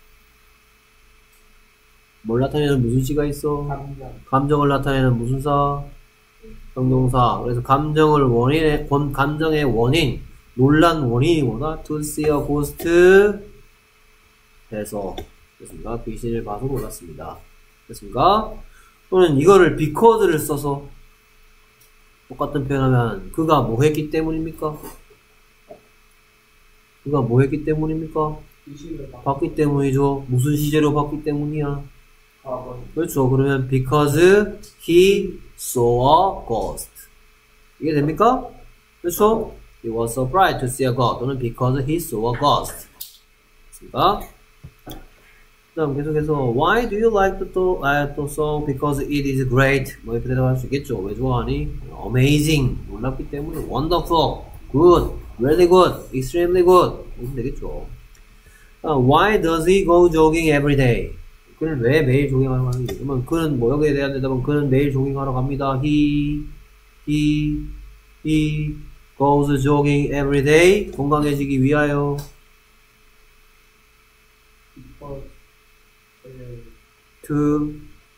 뭘 나타내는 무슨 시가 있어? 감정. 감정을 나타내는 무슨 사? 형용사. 그래서 감정을 원인의 본 감정의 원인, 놀란 원인이 뭐다? to see a ghost 해서 됐습니까? 귀신을 봐서 놀랐습니다. 됐습니까? 또는 이거를 because를 써서 똑같은 표현하면 그가 뭐 했기 때문입니까? 그가 뭐 했기 때문입니까? 봤기 때문이죠. 무슨 시제로 봤기 때문이야? 그렇죠. 그러면 because he saw a ghost. 이게 됩니까? 그렇죠? He was surprised to see a ghost. 또는 because he saw a ghost. 됐습니까? 그 다음 계속해서 Why do you like the, uh, the song? Because it is great. 뭐 이렇게 대답할 수 있겠죠. 왜 좋아하니? Amazing. 놀랍기 때문에 Wonderful. Good. Really good. Extremely good. 이렇게 되겠죠. Uh, why does he go jogging every day? 그는 왜 매일 조깅하러 가는지. 그러면 그는 뭐 여기에 대한 대답은 그는 매일 조깅하러 갑니다. He, he, he, goes jogging every day. 건강해지기 위하여. 어, 에, to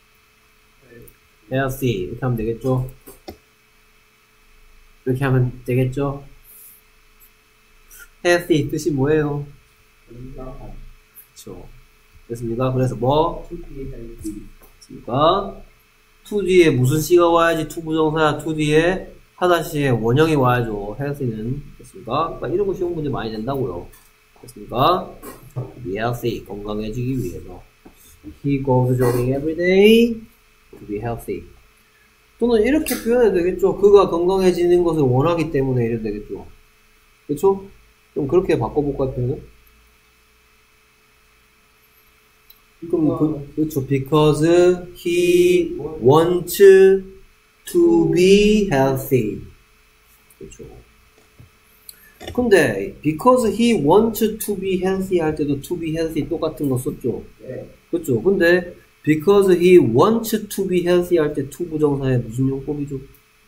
에, healthy. 이렇게 하면 되겠죠? 이렇게 하면 되겠죠? healthy 뜻이 뭐예요? 건강한. 그쵸. 됐습니까? 그래서 뭐? 투비 헬기. 됐습니까? to 뒤에 무슨 C가 와야지 to 부정사야. to 뒤에 하다시에 원형이 와야죠. healthy는. 됐습니까? 그러니까 이런 거 쉬운 문제 많이 된다고요. 됐습니까? be healthy. 건강해지기 위해서. He goes jogging every day to be healthy. 또는 이렇게 표현해도 되겠죠. 그가 건강해지는 것을 원하기 때문에 이래도 되겠죠. 그쵸? 좀 그렇게 바꿔볼까요, 표현을? 그럼 그, 그렇죠. Because he wants to be healthy. 그렇죠. 근데 because he wants to be healthy 할 때도 to be healthy 똑같은 거 썼죠. 네. 그렇죠. 근데 because he wants to be healthy 할 때 to 부정사에 무슨 용법이죠?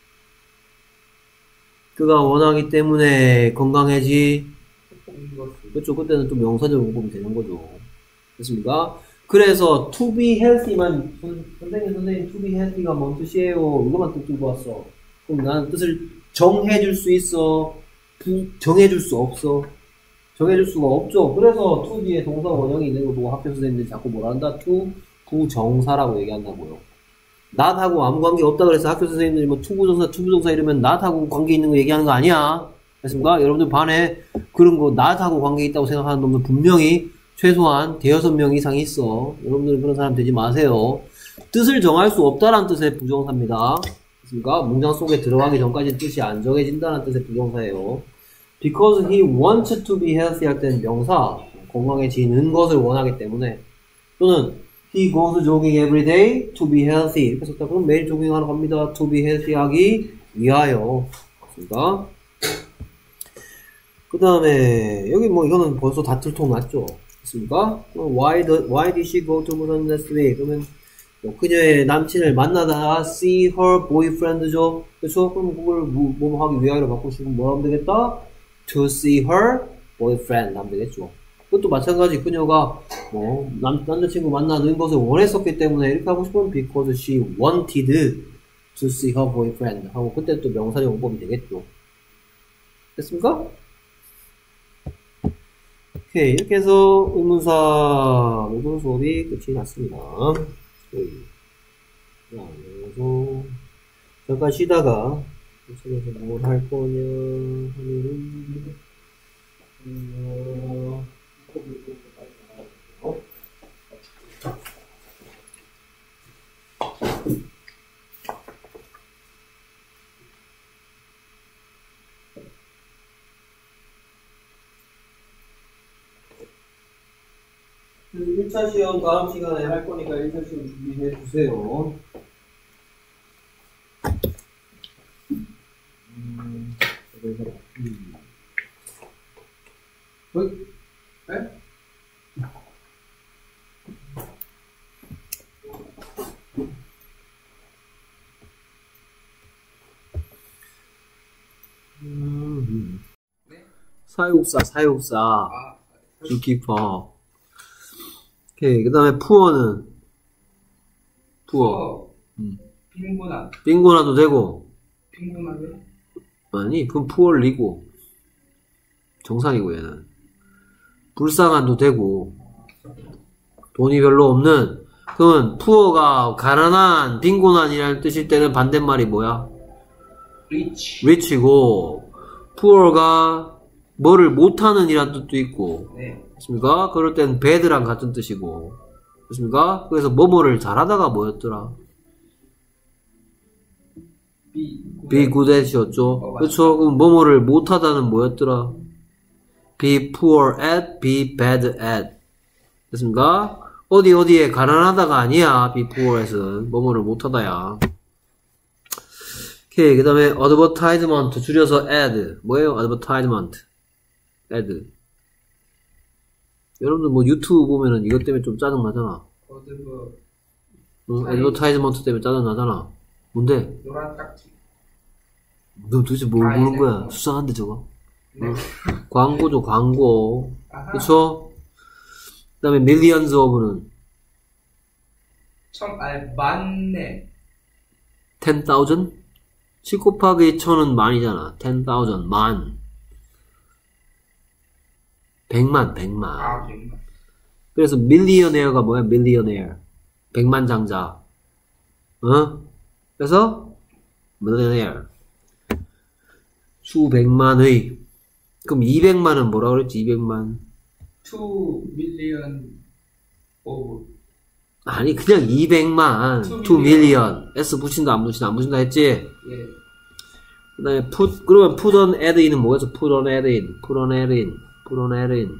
그가 원하기 때문에 건강해지. 그렇죠. 그때는 또 명사적 용법이 되는 거죠. 됐습니까? 그래서 to be healthy만 선, 선생님 선생님 to be healthy가 뭔 뜻이에요? 이거만 뜻 들고 왔어. 그럼 나는 뜻을 정해줄 수 있어? 부, 정해줄 수 없어? 정해줄 수가 없죠. 그래서 to 뒤에 동사 원형이 있는 거 보고 학교 선생님들이 자꾸 뭐라 한다? to 부정사라고 얘기한다고요. not하고 아무 관계 없다 그래서 학교 선생님들이 뭐 to 부정사, to 부정사 이러면 not하고 관계 있는 거 얘기하는 거 아니야. 됐습니까? 여러분들 반에 그런 거 not하고 관계 있다고 생각하는 놈들 분명히 최소한 대여섯 명 이상이 있어. 여러분들은 그런 사람 되지 마세요. 뜻을 정할 수 없다라는 뜻의 부정사입니다. 됐습니까? 문장 속에 들어가기 전까지 뜻이 안 정해진다는 뜻의 부정사예요. Because he wants to be healthy 할 때는 명사, 건강해지는 것을 원하기 때문에. 또는 he goes jogging every day to be healthy 이렇게 썼다. 그럼 매일 조깅하러 갑니다. to be healthy 하기 위하여. 됐습니까? 그 다음에 여기 뭐 이거는 벌써 다 들통 났죠. 됐습니까? Why, the, why did she go to Busan last week? 그러면 뭐 그녀의 남친을 만나다 see her boyfriend죠. 그렇죠? 그럼 그걸 뭐, 뭐 하기 위하여 바꾸시면 뭐 하면 되겠다? to see her boyfriend 하면 되겠죠. 그것도 마찬가지. 그녀가 뭐 남, 남자친구 만나는 것을 원했었기 때문에 이렇게 하고 싶으면 because she wanted to see her boyfriend 하고 그때 또 명사적 용법이 되겠죠. 됐습니까? 오케이. 이렇게 해서 의문사 모든 수업이 끝이 났습니다. 그래서 잠깐 쉬다가 책에서 뭘 할 거냐 하면은 어, 어? 일 차 시험 다음 시간에 할 거니까 일 차 시험 준비해 주세요. 음, 그래서, 음. 어? 네? 음. 네? 사육사, 사육사. 아, 주키퍼. 오케이. 그 다음에 푸어는? 푸어. 음. 빈곤한. 빈곤화도 되고. 빈곤하게? 아니, 그럼 푸어리고. 정상이고, 얘는. 불쌍한도 되고. 돈이 별로 없는. 그러면 푸어가 가난한, 빈곤한이라는 뜻일 때는 반대말이 뭐야? 리치. 리치고, 푸어가 뭐를 못하는 이란 뜻도 있고. 네. 됐습니까? 그럴 땐 bad랑 같은 뜻이고. 됐습니까? 그래서 뭐뭐를 잘하다가 뭐였더라? 비. be good at이었죠. 어, 그렇죠? 그럼 뭐뭐를 못하다는 뭐였더라? be poor at, be bad at. 됐습니까? 어디 어디에 가난하다가 아니야. be poor at은 뭐뭐를 못하다야. 오케이. 그 다음에 advertisement 줄여서 ad. 뭐예요? advertisement. ad. 여러분들 뭐 유튜브 보면은 이것 때문에 좀 짜증나잖아. 어드버. 응? advertisement 때문에 짜증나잖아. 뭔데? 노란 딱지. 너 도대체 뭘 보는 거야? 수상한데 저거? 어? 광고죠, 광고. 아하. 그쵸? 그 다음에 millions of는 천, 아, 만네. ten thousand? 칠 곱하기 천은 만이잖아. ten thousand, 만. 백만, 백만. 아, 백만. 그래서 millionaire가 뭐야? millionaire. 백만장자. 어? 그래서 millionaire. 수백만의. 그럼 이백만은 뭐라 그랬지? 이백만. two million of. 아니 그냥 이백만. two two million. S 붙인다 안 붙인다 안 붙인다 했지? 예. 그 다음에 put, 그러면 put on add in은 뭐였어? put on add in. put on add in. put on add in.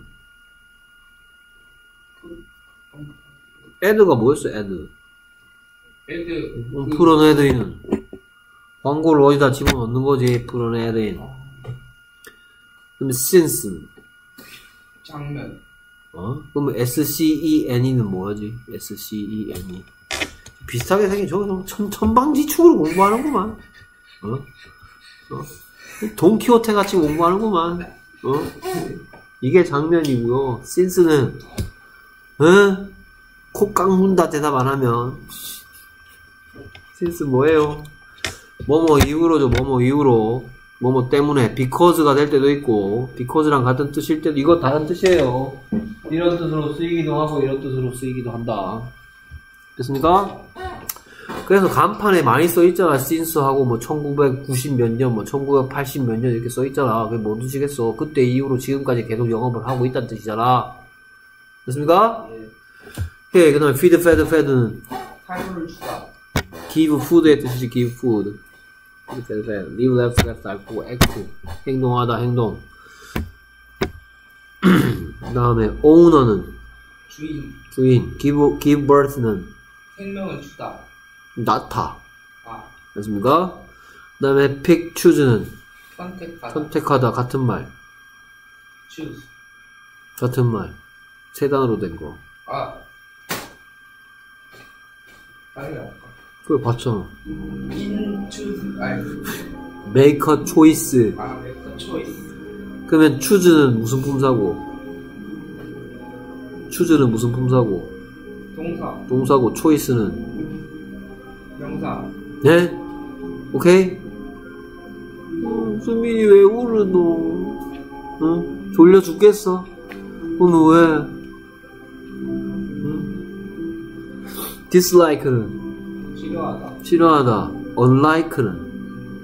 add가 뭐였어? add. 애드. 음, put on add in은 광고를 어디다 집어넣는 거지? put on add in. 그러면 since. 장면. 어? 그러면 S-C-E-N-E는 뭐지? S-C-E-N-E. 비슷하게 생긴 저거 천, 천방지축으로 공부하는구만. 어? 어? 돈키호테 같이 공부하는구만. 어? 이게 장면이고요. since는 어? 코 깡문다 대답 안 하면 since 뭐예요? 뭐뭐 이후로죠. 뭐뭐 이후로. 뭐뭐 때문에 because가 될 때도 있고 because랑 같은 뜻일 때도 이거 다른 뜻이에요. 이런 뜻으로 쓰이기도 하고 이런 뜻으로 쓰이기도 한다. 됐습니까? 그래서 간판에 많이 써있잖아. since하고 뭐 천구백구십 몇 년, 뭐 천구백팔십 몇 년 이렇게 써있잖아. 그게 뭐 뜻이겠어. 그때 이후로 지금까지 계속 영업을 하고 있다는 뜻이잖아. 됐습니까? 예. 예, 그 다음에 feed, fed, fed는 사료를 주다. give food의 뜻이지. give food. live, left, left, 알고, act, 행동하다, 행동. 그 다음에 owner는 주인. 주인, give, give birth는 생명을 주다. 낳다. 아, 됐습니까? 그 다음에 pick, choose는 선택하다. 선택하다, 같은 말, choose. 같은 말, 세 단어로 된 거. 아. 빨리 나올까? 그걸 봤잖아. in choose. 아니. make a choice. 아, make a choice. 그러면 choose는 무슨 품사고? choose는 무슨 품사고? 동사. 동사고, choice는 명사. 네? 오케이? 어, 수민이 왜 울으노? 응? 졸려 죽겠어? 오늘 왜? 응? dislike는 싫어하다. 싫어하다. unlike는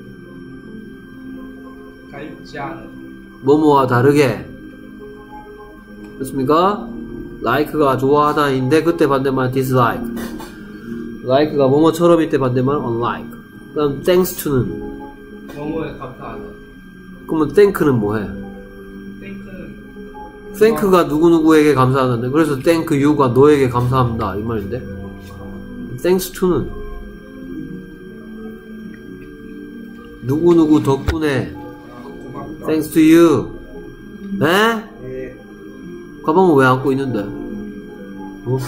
닮지 않은. 뭐뭐와 다르게. 됐습니까? like가 좋아하다인데 그때 반대말 dislike. like가 뭐뭐처럼 이때 반대말 unlike. 그 다음 thanks to는 뭐뭐에 감사하다. 그러면 thank는 뭐해? 땡크는 thank가 누구누구에게 감사하는데 그래서 thank you가 너에게 감사합니다 이 말인데 thanks to는 누구누구 덕분에 고맙다. thanks to you. 에? 예. 가방은 왜 안고 있는데? 어?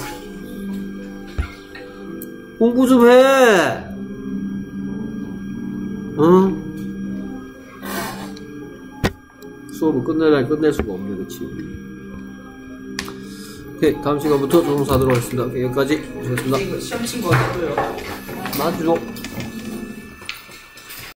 공부 좀 해! 응? 수업을 끝내려 끝낼 수가 없네, 그치? 오케이, 다음 시간부터 조동사 하도록 하겠습니다. 오케이, 여기까지. 수고하셨습니다. 이거 시험 친구 어디고요? 나한테 줘.